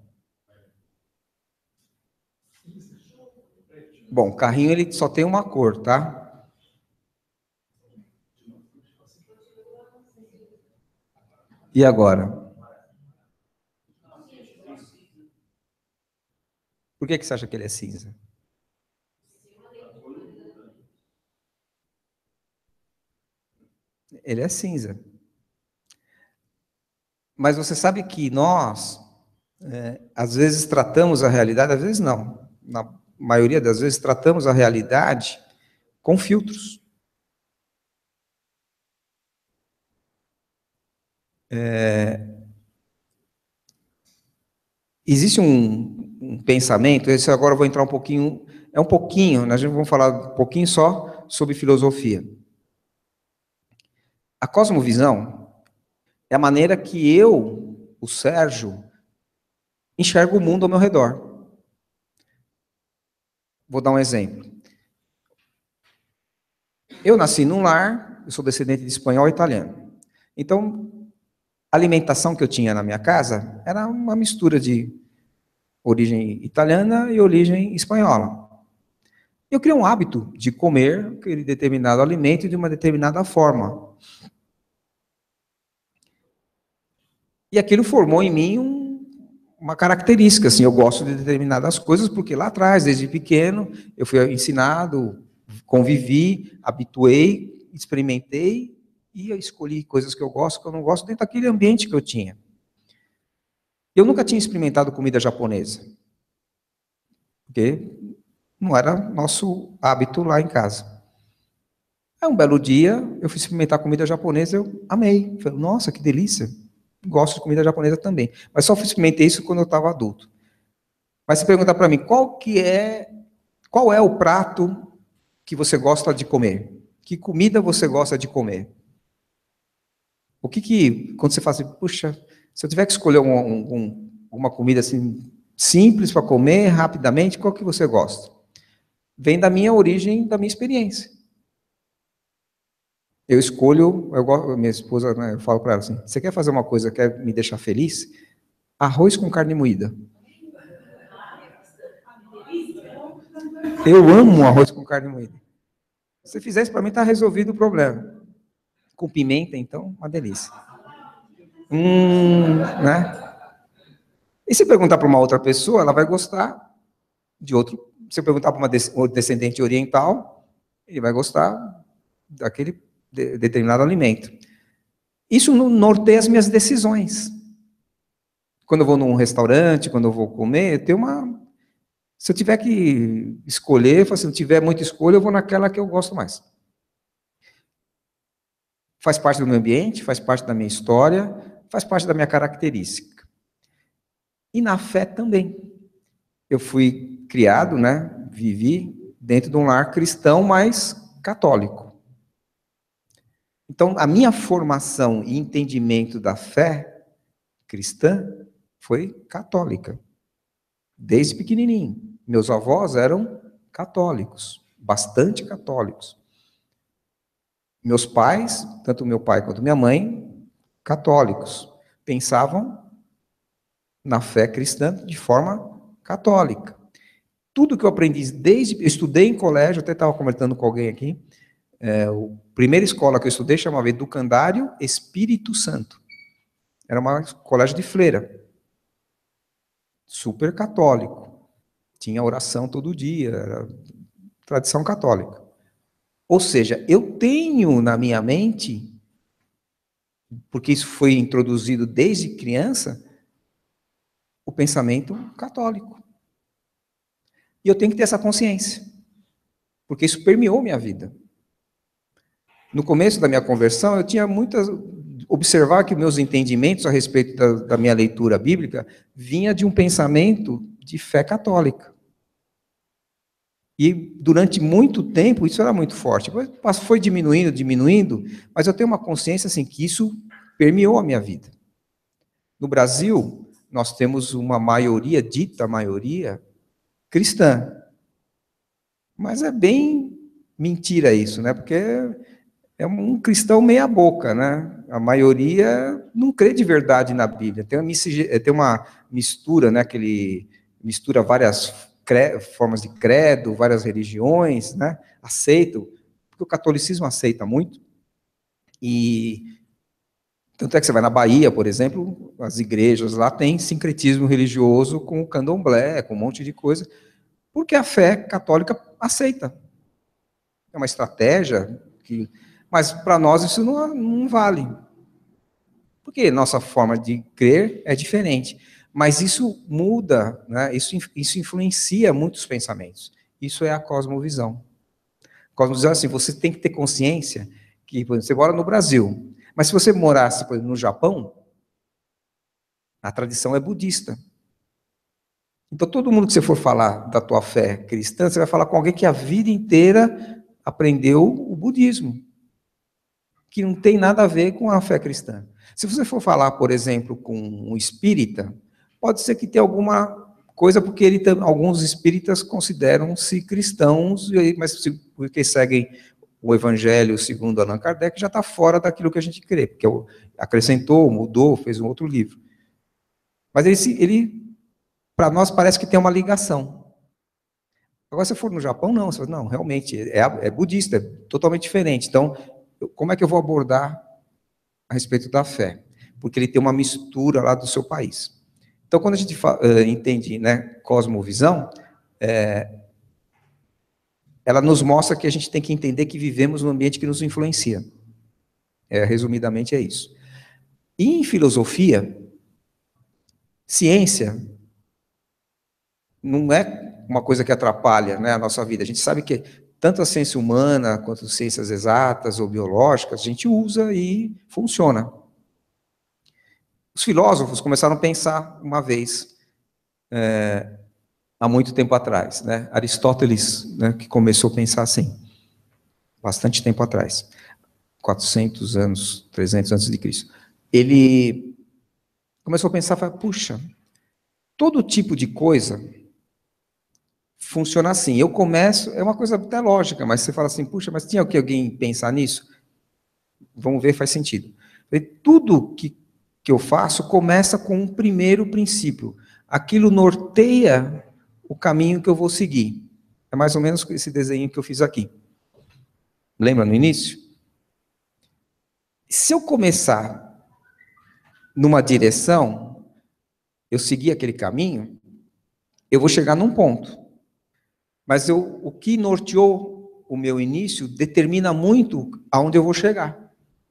C: Bom, o carrinho ele só tem uma cor, tá? E agora? Por que que você acha que ele é cinza? ele é cinza. Mas você sabe que nós, é, às vezes tratamos a realidade, às vezes não, na maioria das vezes tratamos a realidade com filtros. É, existe um, um pensamento, esse agora eu vou entrar um pouquinho, é um pouquinho, nós vamos falar um pouquinho só sobre filosofia. A cosmovisão é a maneira que eu, o Sérgio, enxergo o mundo ao meu redor. Vou dar um exemplo. Eu nasci num lar, eu sou descendente de espanhol e italiano. Então, a alimentação que eu tinha na minha casa era uma mistura de origem italiana e origem espanhola. Eu criei um hábito de comer aquele determinado alimento de uma determinada forma. E aquilo formou em mim um, uma característica, assim, eu gosto de determinadas coisas, porque lá atrás, desde pequeno, eu fui ensinado, convivi, habituei, experimentei, e eu escolhi coisas que eu gosto, que eu não gosto, dentro daquele ambiente que eu tinha. Eu nunca tinha experimentado comida japonesa, porque não era nosso hábito lá em casa. Aí um belo dia, eu fui experimentar comida japonesa, eu amei. Falei, nossa, que delícia. Gosto de comida japonesa também. Mas só experimentei isso quando eu estava adulto. Mas se perguntar para mim, qual que é, qual é o prato que você gosta de comer? Que comida você gosta de comer? O que que, quando você fala assim, puxa, se eu tiver que escolher um, um, uma comida assim, simples para comer, rapidamente, qual que você gosta? Vem da minha origem, da minha experiência. Eu escolho, eu gosto, minha esposa, né, eu falo para ela assim, você quer fazer uma coisa que quer me deixar feliz? Arroz com carne moída. Eu amo arroz com carne moída. Se você fizer isso para mim, está resolvido o problema. Com pimenta, então, uma delícia. Hum, né? E se perguntar para uma outra pessoa, ela vai gostar de outro. Se eu perguntar para uma descendente oriental, ele vai gostar daquele de, determinado alimento. Isso norteia as minhas decisões. Quando eu vou num restaurante, quando eu vou comer, eu tenho uma... Se eu tiver que escolher, se não tiver muita escolha, eu vou naquela que eu gosto mais. Faz parte do meu ambiente, faz parte da minha história, faz parte da minha característica. E na fé também. Eu fui criado, né, vivi dentro de um lar cristão, mas católico. Então, a minha formação e entendimento da fé cristã foi católica. Desde pequenininho. Meus avós eram católicos, bastante católicos. Meus pais, tanto meu pai quanto minha mãe, católicos, pensavam na fé cristã de forma católica. Tudo que eu aprendi desde... Eu estudei em colégio, até estava conversando com alguém aqui, é, a primeira escola que eu estudei chamava Educandário Espírito Santo. Era uma colégio de freira. Super católico. Tinha oração todo dia, era tradição católica. Ou seja, eu tenho na minha mente, porque isso foi introduzido desde criança, o pensamento católico. E eu tenho que ter essa consciência, porque isso permeou minha vida. No começo da minha conversão, eu tinha muitas... Observar que meus entendimentos a respeito da, da minha leitura bíblica vinha de um pensamento de fé católica. E durante muito tempo isso era muito forte. Depois foi diminuindo, diminuindo, mas eu tenho uma consciência assim, que isso permeou a minha vida. No Brasil, nós temos uma maioria, dita maioria, cristã. Mas é bem mentira isso, né? Porque é um cristão meia boca, né? A maioria não crê de verdade na Bíblia. Tem uma, tem uma mistura, né? Aquele mistura várias formas de credo, várias religiões, né? Aceitam, porque o catolicismo aceita muito. E tanto é que você vai na Bahia, por exemplo, as igrejas lá têm sincretismo religioso com o candomblé, com um monte de coisa, porque a fé católica aceita. É uma estratégia que Mas para nós isso não, não vale. Porque nossa forma de crer é diferente. Mas isso muda, né? isso, isso influencia muitos pensamentos. Isso é a cosmovisão. Cosmovisão é assim, você tem que ter consciência que, por exemplo, você mora no Brasil, mas se você morasse, por exemplo, no Japão, a tradição é budista. Então, todo mundo que você for falar da tua fé cristã, você vai falar com alguém que a vida inteira aprendeu o budismo, que não tem nada a ver com a fé cristã. Se você for falar, por exemplo, com um espírita, pode ser que tenha alguma coisa, porque ele, alguns espíritas consideram-se cristãos, mas porque seguem o evangelho segundo Allan Kardec, já está fora daquilo que a gente crê, porque acrescentou, mudou, fez um outro livro. Mas ele, ele para nós, parece que tem uma ligação. Agora, se for no Japão, não. Você fala, não, realmente, é, é budista, é totalmente diferente. Então, como é que eu vou abordar a respeito da fé? Porque ele tem uma mistura lá do seu país. Então, quando a gente fala, uh, entende, né, cosmovisão, é, ela nos mostra que a gente tem que entender que vivemos num ambiente que nos influencia. É, resumidamente, é isso. E em filosofia, ciência não é uma coisa que atrapalha, né, a nossa vida. A gente sabe que tanto a ciência humana, quanto as ciências exatas ou biológicas, a gente usa e funciona. Os filósofos começaram a pensar uma vez, é, há muito tempo atrás, né? Aristóteles, né, que começou a pensar assim, bastante tempo atrás, quatrocentos anos, trezentos antes de Cristo. Ele começou a pensar, falou, puxa, todo tipo de coisa funciona assim. Eu começo, é uma coisa até lógica, mas você fala assim, puxa, mas tinha que alguém pensar nisso? Vamos ver, faz sentido. Tudo que que eu faço começa com um primeiro princípio. Aquilo norteia o caminho que eu vou seguir. É mais ou menos esse desenho que eu fiz aqui. Lembra no início? Se eu começar numa direção, eu seguir aquele caminho, eu vou chegar num ponto. Mas eu, o que norteou o meu início determina muito aonde eu vou chegar.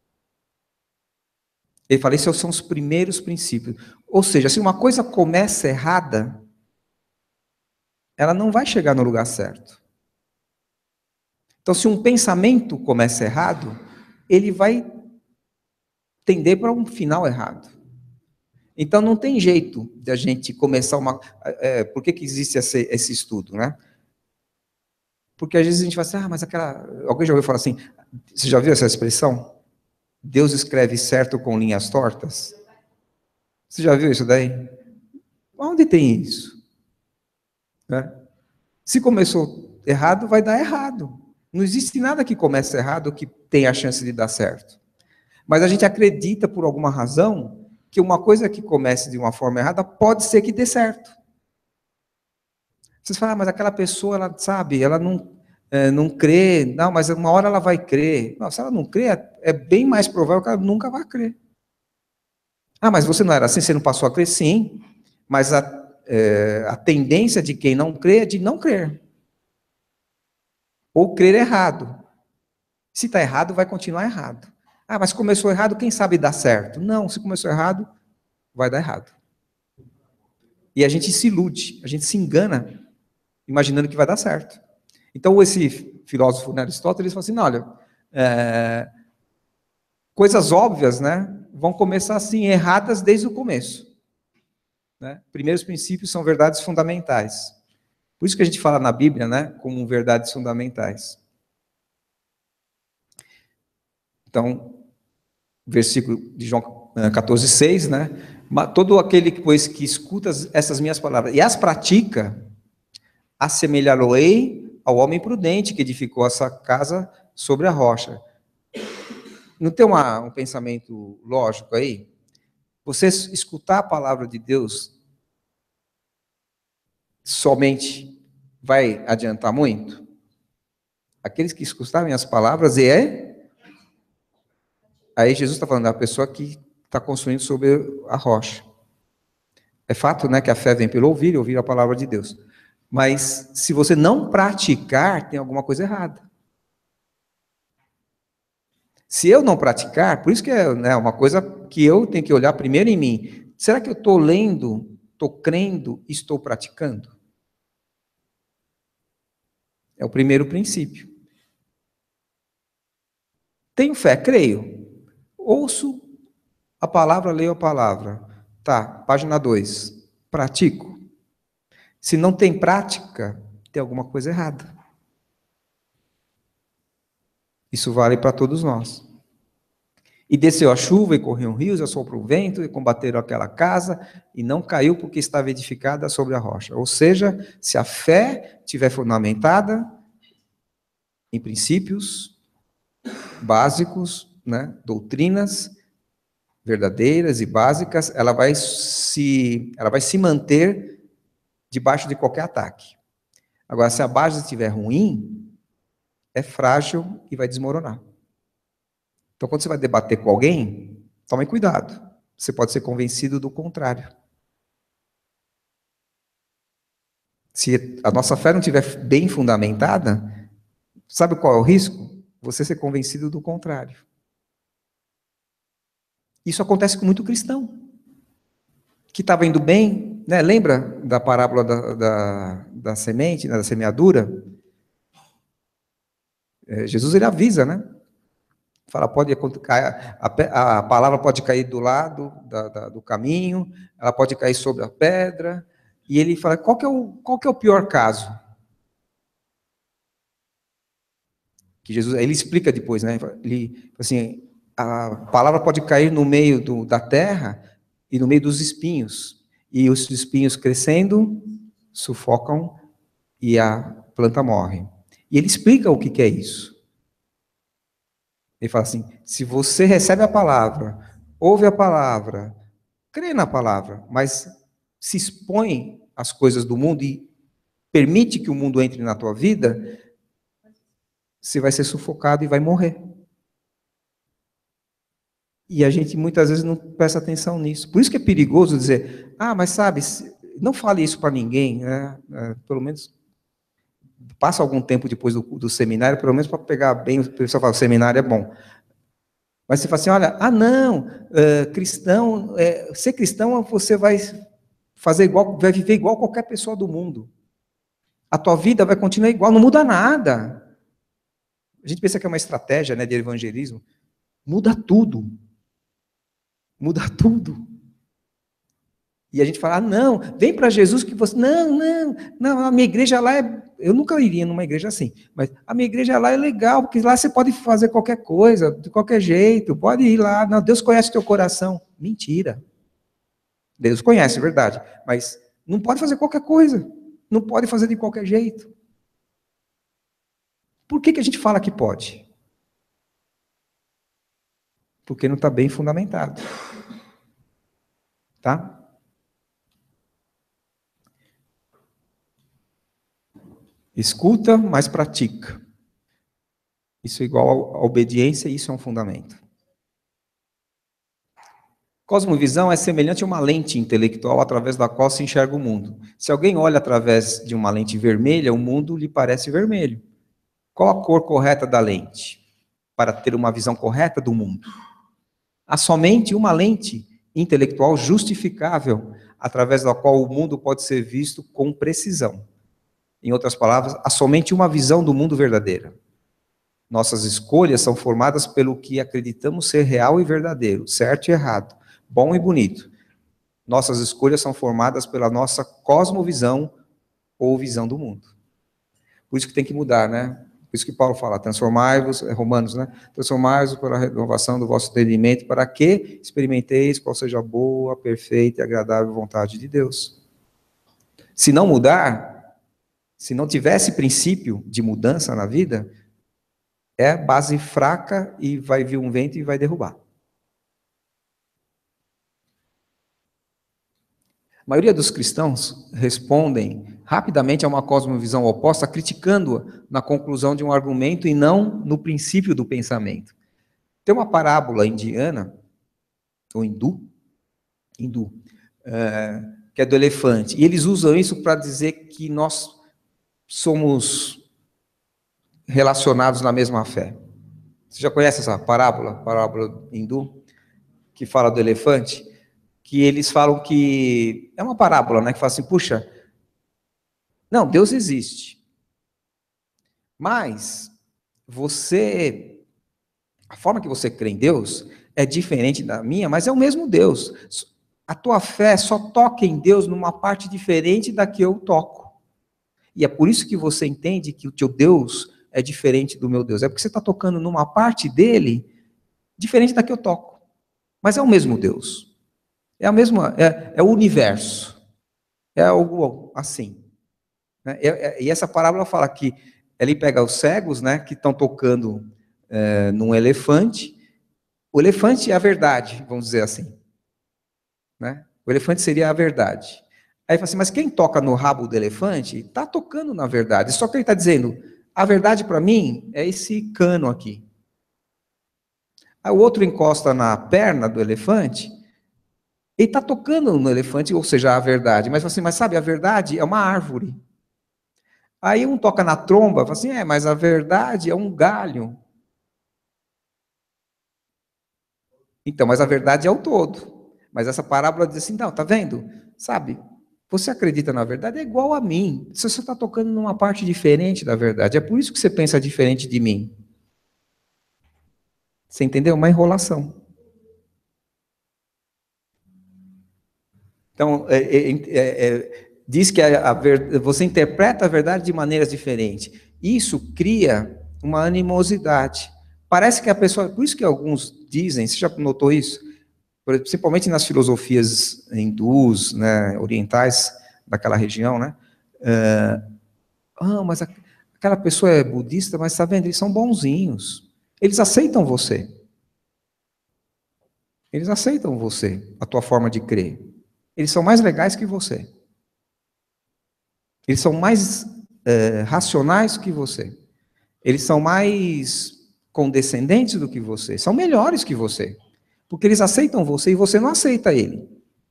C: Ele fala, esses são os primeiros princípios. Ou seja, se uma coisa começa errada, ela não vai chegar no lugar certo. Então, se um pensamento começa errado, ele vai tender para um final errado. Então, não tem jeito de a gente começar uma... É, por que, que existe esse, esse estudo, né? Porque às vezes a gente fala assim, ah, mas aquela... Alguém já ouviu falar assim, você já viu essa expressão? Deus escreve certo com linhas tortas? Você já viu isso daí? Onde tem isso? Né? Se começou errado, vai dar errado. Não existe nada que comece errado que tenha a chance de dar certo. Mas a gente acredita, por alguma razão, que uma coisa que comece de uma forma errada pode ser que dê certo. Vocês falam, ah, mas aquela pessoa, ela sabe, ela não... É, não crê, não, mas uma hora ela vai crer. Não, se ela não crê, é bem mais provável que ela nunca vai crer. Ah, mas você não era assim, você não passou a crer? Sim, mas a, é, a tendência de quem não crê é de não crer. Ou crer errado. Se está errado, vai continuar errado. Ah, mas começou errado, quem sabe dá certo? Não, se começou errado, vai dar errado. E a gente se ilude, a gente se engana, imaginando que vai dar certo. Então, esse filósofo, né, Aristóteles, falou assim, não, olha, é, coisas óbvias, né, vão começar assim, erradas desde o começo. Né? Primeiros princípios são verdades fundamentais. Por isso que a gente fala na Bíblia, né, como verdades fundamentais. Então, versículo de João quatorze, seis, né, todo aquele que, pois, que escuta essas minhas palavras e as pratica, assemelhá-lo-ei ao homem prudente que edificou essa casa sobre a rocha. Não tem uma, um pensamento lógico aí? Você escutar a palavra de Deus somente vai adiantar muito? Aqueles que escutarem as palavras e é... Aí Jesus está falando da pessoa que está construindo sobre a rocha. É fato, né, que a fé vem pelo ouvir e ouvir a palavra de Deus. Mas, se você não praticar, tem alguma coisa errada. Se eu não praticar, por isso que é, né, uma coisa que eu tenho que olhar primeiro em mim. Será que eu estou lendo, estou crendo, estou praticando? É o primeiro princípio. Tenho fé, creio. Ouço a palavra, leio a palavra. Tá, página dois. Pratico. Se não tem prática, tem alguma coisa errada. Isso vale para todos nós. E desceu a chuva, e corriam rios, e assoprou o vento, e combateram aquela casa, e não caiu porque estava edificada sobre a rocha. Ou seja, se a fé estiver fundamentada em princípios básicos, né, doutrinas verdadeiras e básicas, ela vai se, ela vai se manter debaixo de qualquer ataque. Agora, se a base estiver ruim, é frágil e vai desmoronar. Então, quando você vai debater com alguém, tome cuidado. Você pode ser convencido do contrário. Se a nossa fé não estiver bem fundamentada, sabe qual é o risco? Você ser convencido do contrário. Isso acontece com muito cristão, que estava indo bem, né? Lembra da parábola da, da, da semente, né? Da semeadura? É, Jesus, ele avisa, né? Fala, pode cair, a, a palavra pode cair do lado da, da, do caminho, ela pode cair sobre a pedra, e ele fala, qual que é o, qual que é o pior caso? Que Jesus, ele explica depois, né? Ele, assim, a palavra pode cair no meio do, da terra e no meio dos espinhos, e os espinhos crescendo sufocam e a planta morre. E ele explica o que, que é isso. Ele fala assim, se você recebe a palavra, ouve a palavra, crê na palavra, mas se expõe às coisas do mundo e permite que o mundo entre na tua vida, você vai ser sufocado e vai morrer. E a gente muitas vezes não presta atenção nisso. Por isso que é perigoso dizer, ah, mas sabe, não fale isso para ninguém, né? É, pelo menos passa algum tempo depois do, do seminário, pelo menos para pegar bem, o pessoal fala, o seminário é bom. Mas você fala assim, olha, ah não, é, cristão, é, ser cristão você vai fazer igual, vai viver igual qualquer pessoa do mundo. A tua vida vai continuar igual, não muda nada. A gente pensa que é uma estratégia, né, de evangelismo. Muda tudo. Muda tudo. E a gente fala, ah, não, vem para Jesus que você... Não, não, não, a minha igreja lá é... Eu nunca iria numa igreja assim, mas a minha igreja lá é legal, porque lá você pode fazer qualquer coisa, de qualquer jeito, pode ir lá. Não, Deus conhece o teu coração. Mentira. Deus conhece, é verdade, mas não pode fazer qualquer coisa. Não pode fazer de qualquer jeito. Por que que a gente fala que pode? Porque não está bem fundamentado. Tá? Escuta, mas pratica. Isso é igual à obediência, isso é um fundamento. Cosmovisão é semelhante a uma lente intelectual através da qual se enxerga o mundo. Se alguém olha através de uma lente vermelha, o mundo lhe parece vermelho. Qual a cor correta da lente? Para ter uma visão correta do mundo. Há somente uma lente intelectual justificável, através da qual o mundo pode ser visto com precisão. Em outras palavras, há somente uma visão do mundo verdadeira. Nossas escolhas são formadas pelo que acreditamos ser real e verdadeiro, certo e errado, bom e bonito. Nossas escolhas são formadas pela nossa cosmovisão ou visão do mundo. Por isso que tem que mudar, né? Por isso que Paulo fala, transformai-vos, é Romanos, né? Transformai-vos pela renovação do vosso entendimento, para que experimenteis qual seja a boa, perfeita e agradável vontade de Deus. Se não mudar, se não tivesse princípio de mudança na vida, é base fraca e vai vir um vento e vai derrubar. A maioria dos cristãos respondem rapidamente a uma cosmovisão oposta, criticando-a na conclusão de um argumento e não no princípio do pensamento. Tem uma parábola indiana, ou hindu, hindu é, que é do elefante, e eles usam isso para dizer que nós somos relacionados na mesma fé. Você já conhece essa parábola, parábola hindu, que fala do elefante? Que eles falam que, é uma parábola, né, que fala assim, puxa, não, Deus existe, mas você, a forma que você crê em Deus é diferente da minha, mas é o mesmo Deus. A tua fé só toca em Deus numa parte diferente da que eu toco. E é por isso que você entende que o teu Deus é diferente do meu Deus. É porque você está tocando numa parte dele diferente da que eu toco. Mas é o mesmo Deus. É a mesma, é, é o universo. É algo assim. É, é, e essa parábola fala que ele pega os cegos, né, que estão tocando é, num elefante. O elefante é a verdade, vamos dizer assim. Né? O elefante seria a verdade. Aí fala assim, mas quem toca no rabo do elefante está tocando na verdade. Só que ele está dizendo, a verdade para mim é esse cano aqui. Aí o outro encosta na perna do elefante, ele está tocando no elefante, ou seja, a verdade. Mas fala assim, mas sabe, a verdade é uma árvore. Aí um toca na tromba, fala assim, é, mas a verdade é um galho. Então, mas a verdade é o todo. Mas essa parábola diz assim, não, tá vendo? Sabe, você acredita na verdade, é igual a mim. Você só está tocando numa parte diferente da verdade. É por isso que você pensa diferente de mim. Você entendeu? Uma enrolação. Então, é, é, é, diz que a, a ver, você interpreta a verdade de maneiras diferentes. Isso cria uma animosidade. Parece que a pessoa... Por isso que alguns dizem, você já notou isso? Principalmente nas filosofias hindus, né, orientais daquela região, né? Uh, ah, mas a, aquela pessoa é budista, mas está vendo? Eles são bonzinhos. Eles aceitam você. Eles aceitam você, a tua forma de crer. Eles são mais legais que você. Eles são mais uh, racionais que você. Eles são mais condescendentes do que você. São melhores que você. Porque eles aceitam você e você não aceita ele.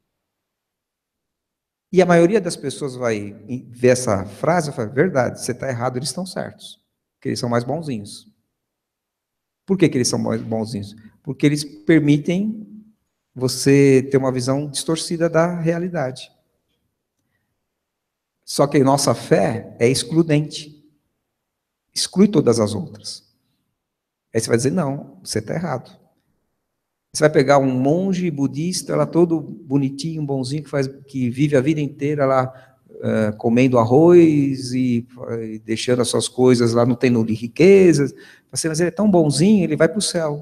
C: E a maioria das pessoas vai ver essa frase e fala, verdade, você está errado, eles estão certos. Porque eles são mais bonzinhos. Por que, que eles são mais bonzinhos? Porque eles permitem você ter uma visão distorcida da realidade. Só que a nossa fé é excludente. Exclui todas as outras. Aí você vai dizer, não, você está errado. Você vai pegar um monge budista, lá todo bonitinho, bonzinho, que, faz, que vive a vida inteira lá uh, comendo arroz e uh, deixando as suas coisas lá, não tendo riquezas. Você, mas ele é tão bonzinho, ele vai para o céu.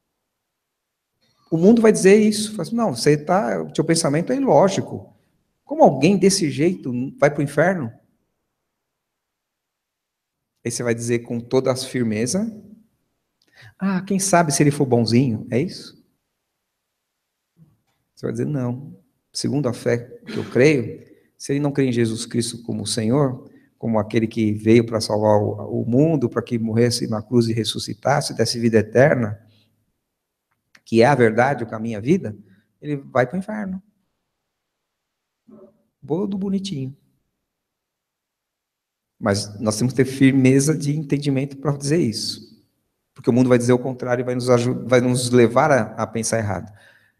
C: O mundo vai dizer isso. Fala assim, não, você tá, o seu pensamento é ilógico. Como alguém desse jeito vai para o inferno? Aí você vai dizer com toda a firmeza, ah, quem sabe se ele for bonzinho, é isso? Você vai dizer, não. Segundo a fé que eu creio, se ele não crê em Jesus Cristo como Senhor, como aquele que veio para salvar o, o mundo, para que morresse na cruz e ressuscitasse, desse vida eterna, que é a verdade, o caminho, a vida, ele vai para o inferno. Todo bonitinho. Mas nós temos que ter firmeza de entendimento para dizer isso. Porque o mundo vai dizer o contrário e vai nos, ajudar, vai nos levar a, a pensar errado.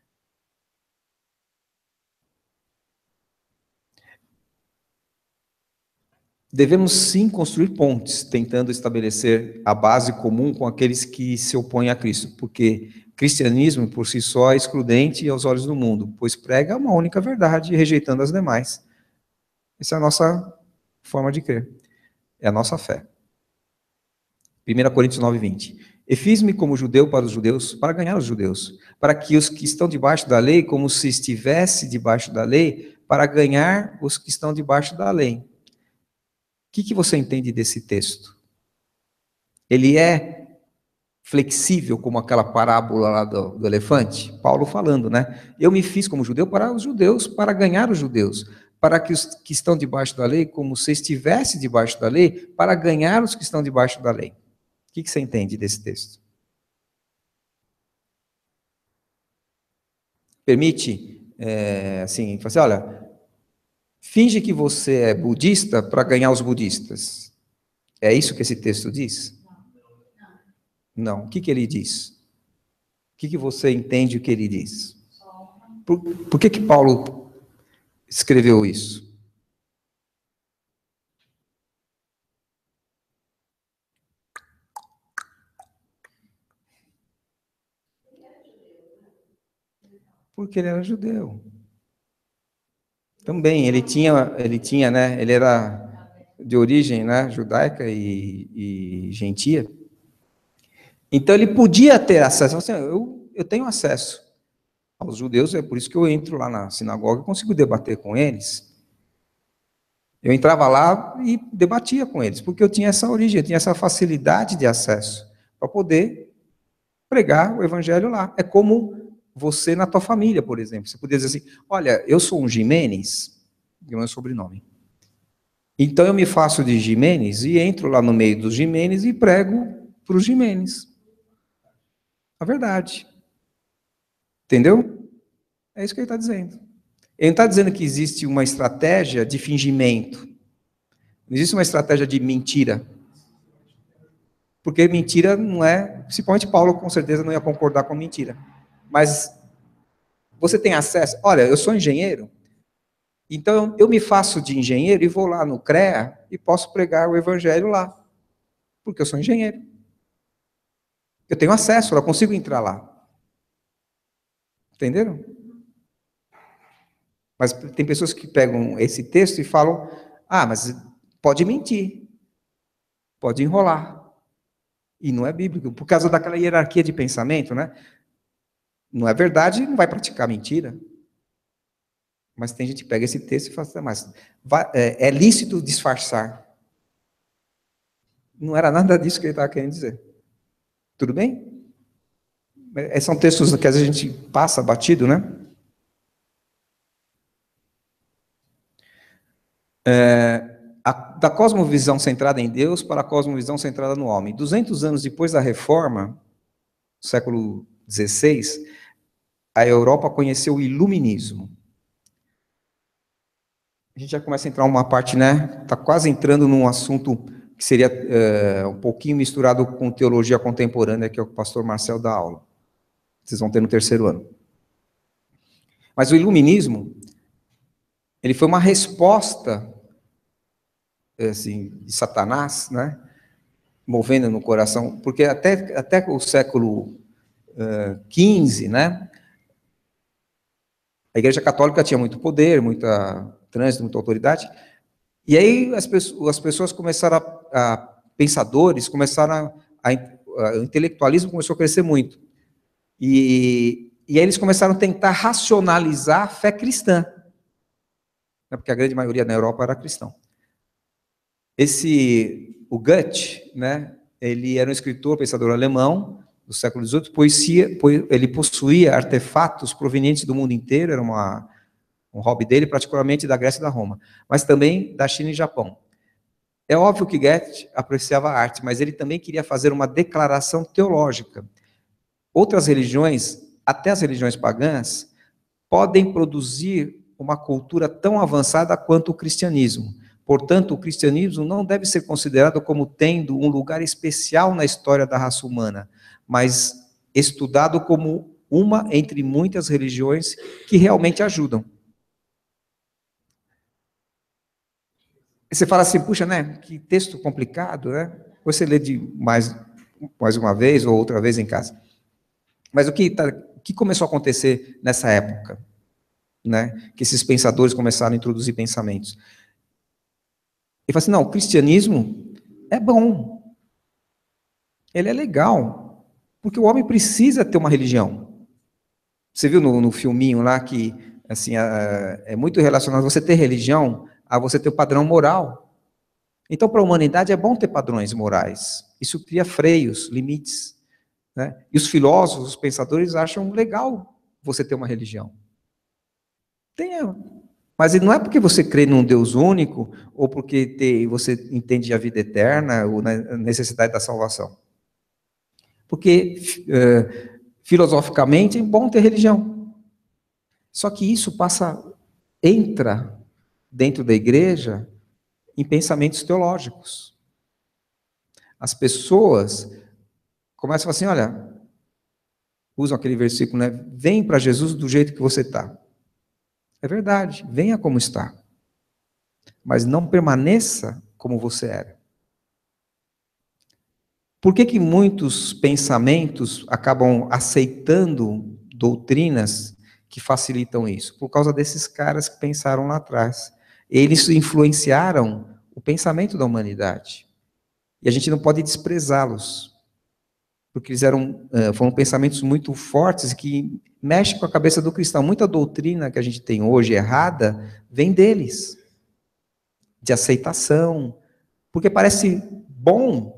C: Devemos sim construir pontes, tentando estabelecer a base comum com aqueles que se opõem a Cristo, porque cristianismo por si só é excludente aos olhos do mundo, pois prega uma única verdade, rejeitando as demais. Essa é a nossa forma de crer, é a nossa fé. primeira Coríntios nove, vinte. E fiz-me como judeu para os judeus, para ganhar os judeus, para que os que estão debaixo da lei, como se estivesse debaixo da lei, para ganhar os que estão debaixo da lei. O que, que você entende desse texto? Ele é flexível como aquela parábola lá do, do elefante? Paulo falando, né? Eu me fiz como judeu para os judeus, para ganhar os judeus, para que os que estão debaixo da lei, como se estivesse debaixo da lei, para ganhar os que estão debaixo da lei. O que, que você entende desse texto? Permite, é, assim, assim, olha... Finge que você é budista para ganhar os budistas. É isso que esse texto diz? Não. O que, que ele diz? O que, que você entende o que ele diz? Por, por que, que Paulo escreveu isso? Porque ele era judeu. Também, ele tinha, ele tinha, né, ele era de origem, né, judaica e, e gentia. Então ele podia ter acesso, assim, eu, eu tenho acesso aos judeus, é por isso que eu entro lá na sinagoga e consigo debater com eles. Eu entrava lá e debatia com eles, porque eu tinha essa origem, eu tinha essa facilidade de acesso para poder pregar o evangelho lá. É como você na tua família, por exemplo. Você podia dizer assim, olha, eu sou um Jimenez, é o meu sobrenome. Então eu me faço de Jimenez e entro lá no meio dos Jimenez e prego para os Jimenez. A verdade. Entendeu? É isso que ele está dizendo. Ele não está dizendo que existe uma estratégia de fingimento. Não existe uma estratégia de mentira. Porque mentira não é... Principalmente Paulo, com certeza, não ia concordar com mentira. Mas você tem acesso... Olha, eu sou engenheiro, então eu me faço de engenheiro e vou lá no CREA e posso pregar o evangelho lá. Porque eu sou engenheiro. Eu tenho acesso, eu consigo entrar lá. Entenderam? Mas tem pessoas que pegam esse texto e falam, ah, mas pode mentir, pode enrolar. E não é bíblico, por causa daquela hierarquia de pensamento, né? Não é verdade, não vai praticar mentira. Mas tem gente que pega esse texto e fala assim, mas vai, é, é lícito disfarçar. Não era nada disso que ele estava querendo dizer. Tudo bem? São textos que às vezes a gente passa batido, né? É, a, da cosmovisão centrada em Deus para a cosmovisão centrada no homem. duzentos anos depois da Reforma, século dezesseis, a Europa conheceu o Iluminismo. A gente já começa a entrar uma parte, né? Está quase entrando num assunto que seria é, um pouquinho misturado com teologia contemporânea, que é o pastor Marcel dá aula. Vocês vão ter no terceiro ano. Mas o Iluminismo, ele foi uma resposta assim, de Satanás, né? Movendo no coração, porque até, até o século uh, quinze, né? A Igreja Católica tinha muito poder, muita trânsito, muita autoridade, e aí as pessoas, as pessoas começaram a, a pensadores, começaram a, a, a, o intelectualismo começou a crescer muito, e, e aí eles começaram a tentar racionalizar a fé cristã, né, porque a grande maioria na Europa era cristão. Esse, o Goethe, né, ele era um escritor, pensador alemão, do século dezoito, poesia, ele possuía artefatos provenientes do mundo inteiro, era uma, um hobby dele, particularmente da Grécia e da Roma, mas também da China e Japão. É óbvio que Goethe apreciava a arte, mas ele também queria fazer uma declaração teológica. Outras religiões, até as religiões pagãs, podem produzir uma cultura tão avançada quanto o cristianismo. Portanto, o cristianismo não deve ser considerado como tendo um lugar especial na história da raça humana, mas estudado como uma entre muitas religiões que realmente ajudam. Você fala assim, puxa, né, que texto complicado, né? Você lê de mais, mais uma vez ou outra vez em casa. Mas o que, tá, o que começou a acontecer nessa época? Né? Que esses pensadores começaram a introduzir pensamentos. Ele fala assim, não, o cristianismo é bom. Ele é legal. Porque o homem precisa ter uma religião. Você viu no, no filminho lá que assim, é, é muito relacionado você ter religião a você ter o padrão moral. Então, para a humanidade é bom ter padrões morais. Isso cria freios, limites. Né? E os filósofos, os pensadores acham legal você ter uma religião. Tenha. Mas não é porque você crê num Deus único ou porque te, você entende a vida eterna ou a necessidade da salvação. Porque, uh, filosoficamente, é bom ter religião. Só que isso passa, entra dentro da igreja em pensamentos teológicos. As pessoas começa a falar assim, olha, usam aquele versículo, né? Vem para Jesus do jeito que você está. É verdade, venha como está. Mas não permaneça como você era. Por que que muitos pensamentos acabam aceitando doutrinas que facilitam isso? Por causa desses caras que pensaram lá atrás. Eles influenciaram o pensamento da humanidade. E a gente não pode desprezá-los. Porque eles eram, foram pensamentos muito fortes que mexem com a cabeça do cristão. Muita doutrina que a gente tem hoje errada vem deles. De aceitação. Porque parece bom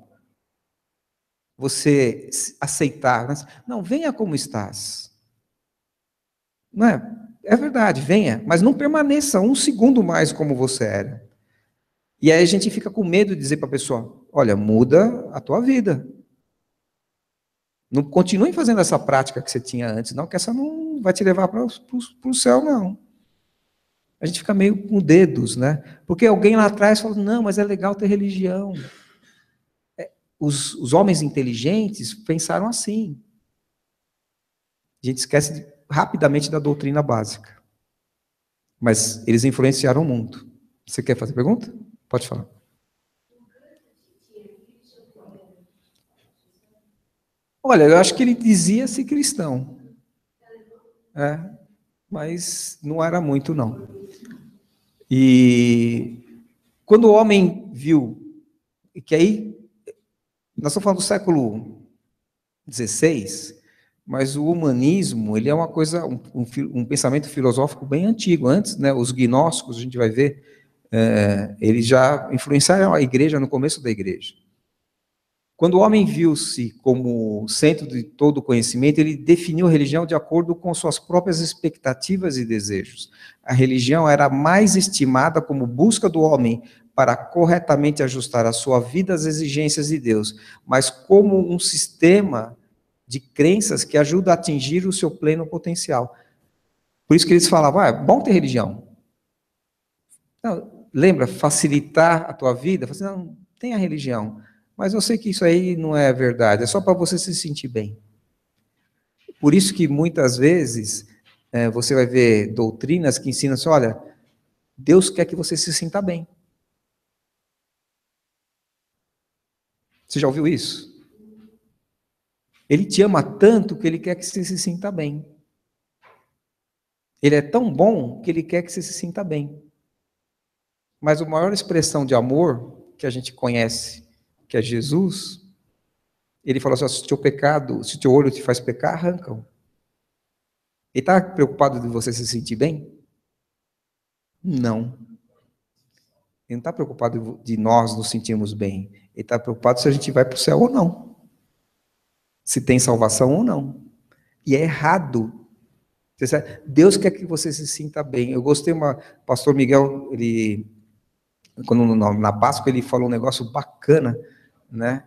C: você aceitar. Não, venha como estás. Não é? É verdade, venha, mas não permaneça um segundo mais como você era. E aí a gente fica com medo de dizer para a pessoa, olha, muda a tua vida. Não continue fazendo essa prática que você tinha antes, não, que essa não vai te levar para o céu, não. A gente fica meio com dedos, né? Porque alguém lá atrás falou, não, mas é legal ter religião. É, os, os homens inteligentes pensaram assim. A gente esquece de, rapidamente da doutrina básica. Mas eles influenciaram o mundo. Você quer fazer pergunta? Pode falar. Olha, eu acho que ele dizia-se cristão. É, mas não era muito, não. E quando o homem viu, que aí, nós estamos falando do século dezesseis, mas o humanismo, ele é uma coisa, um, um, um pensamento filosófico bem antigo. Antes, né, os gnósticos, a gente vai ver, é, eles já influenciaram a igreja no começo da igreja. Quando o homem viu-se como centro de todo o conhecimento, ele definiu a religião de acordo com suas próprias expectativas e desejos. A religião era mais estimada como busca do homem para corretamente ajustar a sua vida às exigências de Deus, mas como um sistema de crenças que ajuda a atingir o seu pleno potencial. Por isso que eles falavam, ah, é bom ter religião. Não, lembra, facilitar a tua vida? Assim, não, tenha religião. Mas eu sei que isso aí não é verdade, é só para você se sentir bem. Por isso que muitas vezes é, você vai ver doutrinas que ensinam assim, olha, Deus quer que você se sinta bem. Você já ouviu isso? Ele te ama tanto que ele quer que você se sinta bem. Ele é tão bom que ele quer que você se sinta bem. Mas a maior expressão de amor que a gente conhece, que é Jesus, ele falou assim, se o teu pecado, se o teu olho te faz pecar, arranca-o. Ele está preocupado de você se sentir bem? Não. Ele não está preocupado de nós nos sentirmos bem. Ele está preocupado se a gente vai para o céu ou não. Se tem salvação ou não. E é errado. Deus quer que você se sinta bem. Eu gostei, uma, o pastor Miguel, ele, quando na Páscoa ele falou um negócio bacana, né?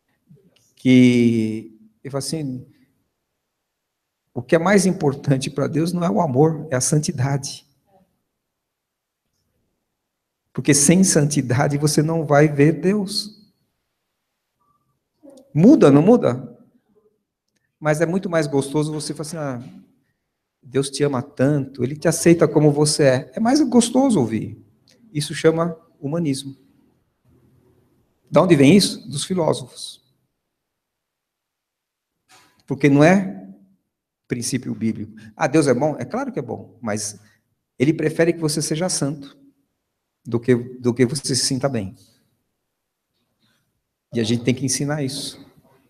C: Que ele falou assim, o que é mais importante para Deus não é o amor, é a santidade. Porque sem santidade você não vai ver Deus. Muda, não muda? Mas é muito mais gostoso você falar assim, ah, Deus te ama tanto, Ele te aceita como você é. É mais gostoso ouvir. Isso chama humanismo. De onde vem isso? Dos filósofos. Porque não é princípio bíblico. Ah, Deus é bom? É claro que é bom, mas Ele prefere que você seja santo do que, do que você se sinta bem. E a gente tem que ensinar isso.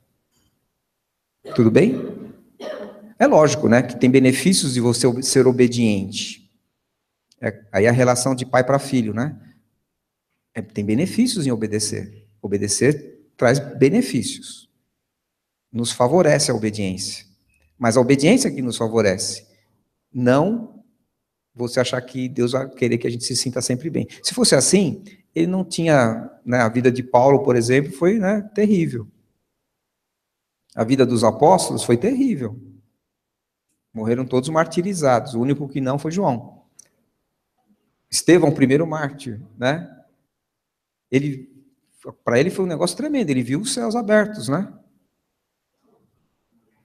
C: Tudo bem? É lógico, né, que tem benefícios de você ser obediente. É, aí a relação de pai para filho, né? É, tem benefícios em obedecer. Obedecer traz benefícios. Nos favorece a obediência. Mas a obediência que nos favorece. Não você achar que Deus vai querer que a gente se sinta sempre bem. Se fosse assim, ele não tinha, né, a vida de Paulo, por exemplo, foi, né, terrível. A vida dos apóstolos foi terrível. Morreram todos martirizados. O único que não foi João. Estevão, primeiro mártir, né? Ele, para ele foi um negócio tremendo. Ele viu os céus abertos, né?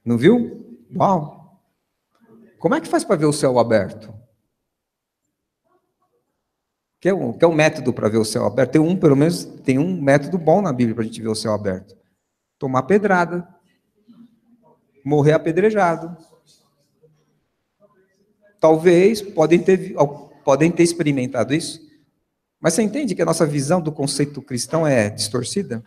C: Não viu? Uau! Como é que faz para ver o céu aberto? Quer um, quer um método para ver o céu aberto? Tem um, pelo menos, tem um método bom na Bíblia para a gente ver o céu aberto. Tomar pedrada. Morrer apedrejado. Talvez, podem ter, podem ter experimentado isso, mas você entende que a nossa visão do conceito cristão é distorcida?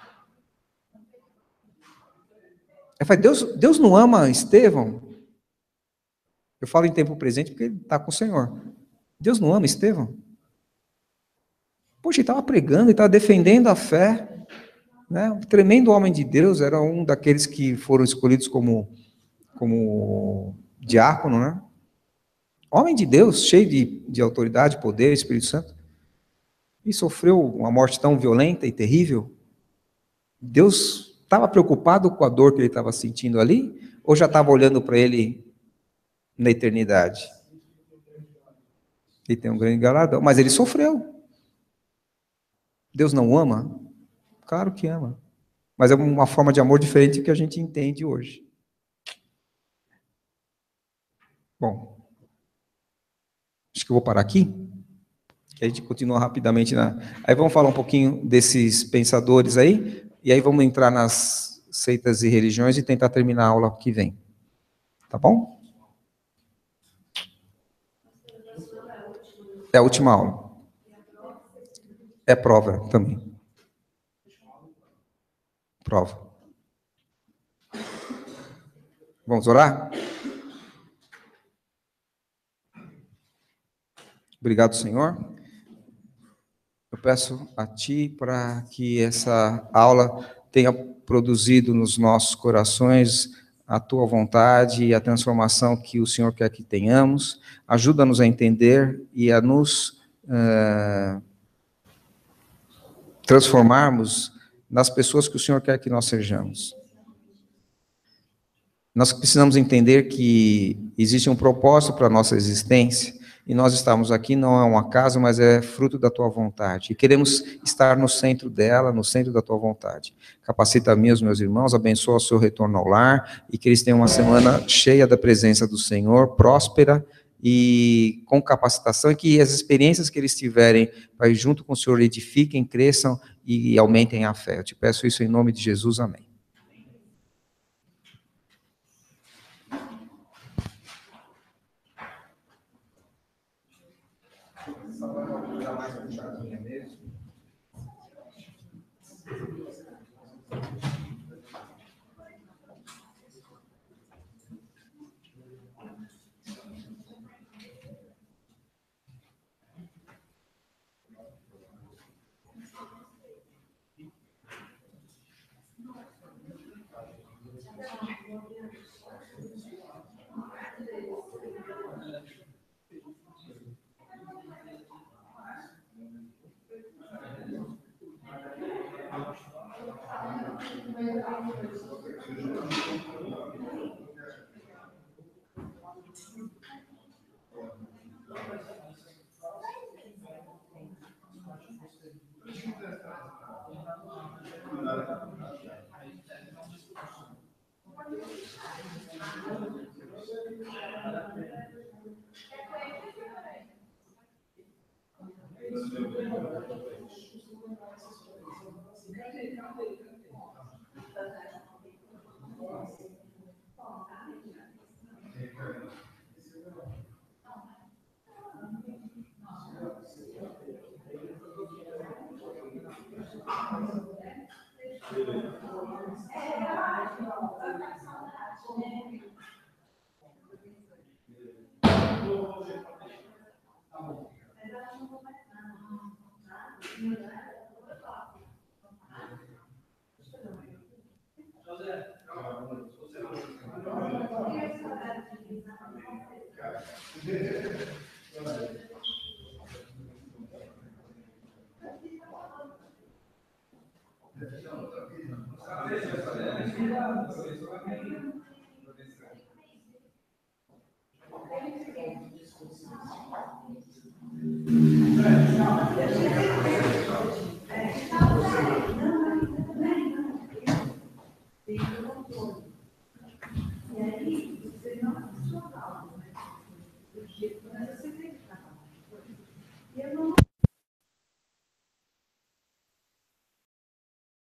C: Eu falo, Deus, Deus não ama Estevão? Eu falo em tempo presente porque ele está com o Senhor. Deus não ama Estevão? Poxa, ele estava pregando, ele estava defendendo a fé, né? Um tremendo homem de Deus, era um daqueles que foram escolhidos como, como diácono, né? Homem de Deus, cheio de, de autoridade, poder, Espírito Santo, e sofreu uma morte tão violenta e terrível. Deus estava preocupado com a dor que ele estava sentindo ali, ou já estava olhando para ele na eternidade? Ele tem um grande galardão, mas ele sofreu. Deus não ama? Claro que ama, mas é uma forma de amor diferente do que a gente entende hoje. Bom, acho que eu vou parar aqui, que a gente continua rapidamente. Na... Aí vamos falar um pouquinho desses pensadores aí, e aí vamos entrar nas seitas e religiões e tentar terminar a aula que vem. Tá bom? É a última aula. É prova também. Prova. Vamos orar? Obrigado, Senhor. Eu peço a Ti para que essa aula tenha produzido nos nossos corações a Tua vontade e a transformação que o Senhor quer que tenhamos. Ajuda-nos a entender e a nos uh, transformarmos nas pessoas que o Senhor quer que nós sejamos. Nós precisamos entender que existe um propósito para a nossa existência, e nós estamos aqui, não é um acaso, mas é fruto da Tua vontade. E queremos estar no centro dela, no centro da Tua vontade. Capacita-me, os meus irmãos, abençoa o seu retorno ao lar, e que eles tenham uma semana cheia da presença do Senhor, próspera e com capacitação, e que as experiências que eles tiverem, para junto com o Senhor, edifiquem, cresçam e aumentem a fé. Eu te peço isso em nome de Jesus, amém.
Q: É.
B: Eu não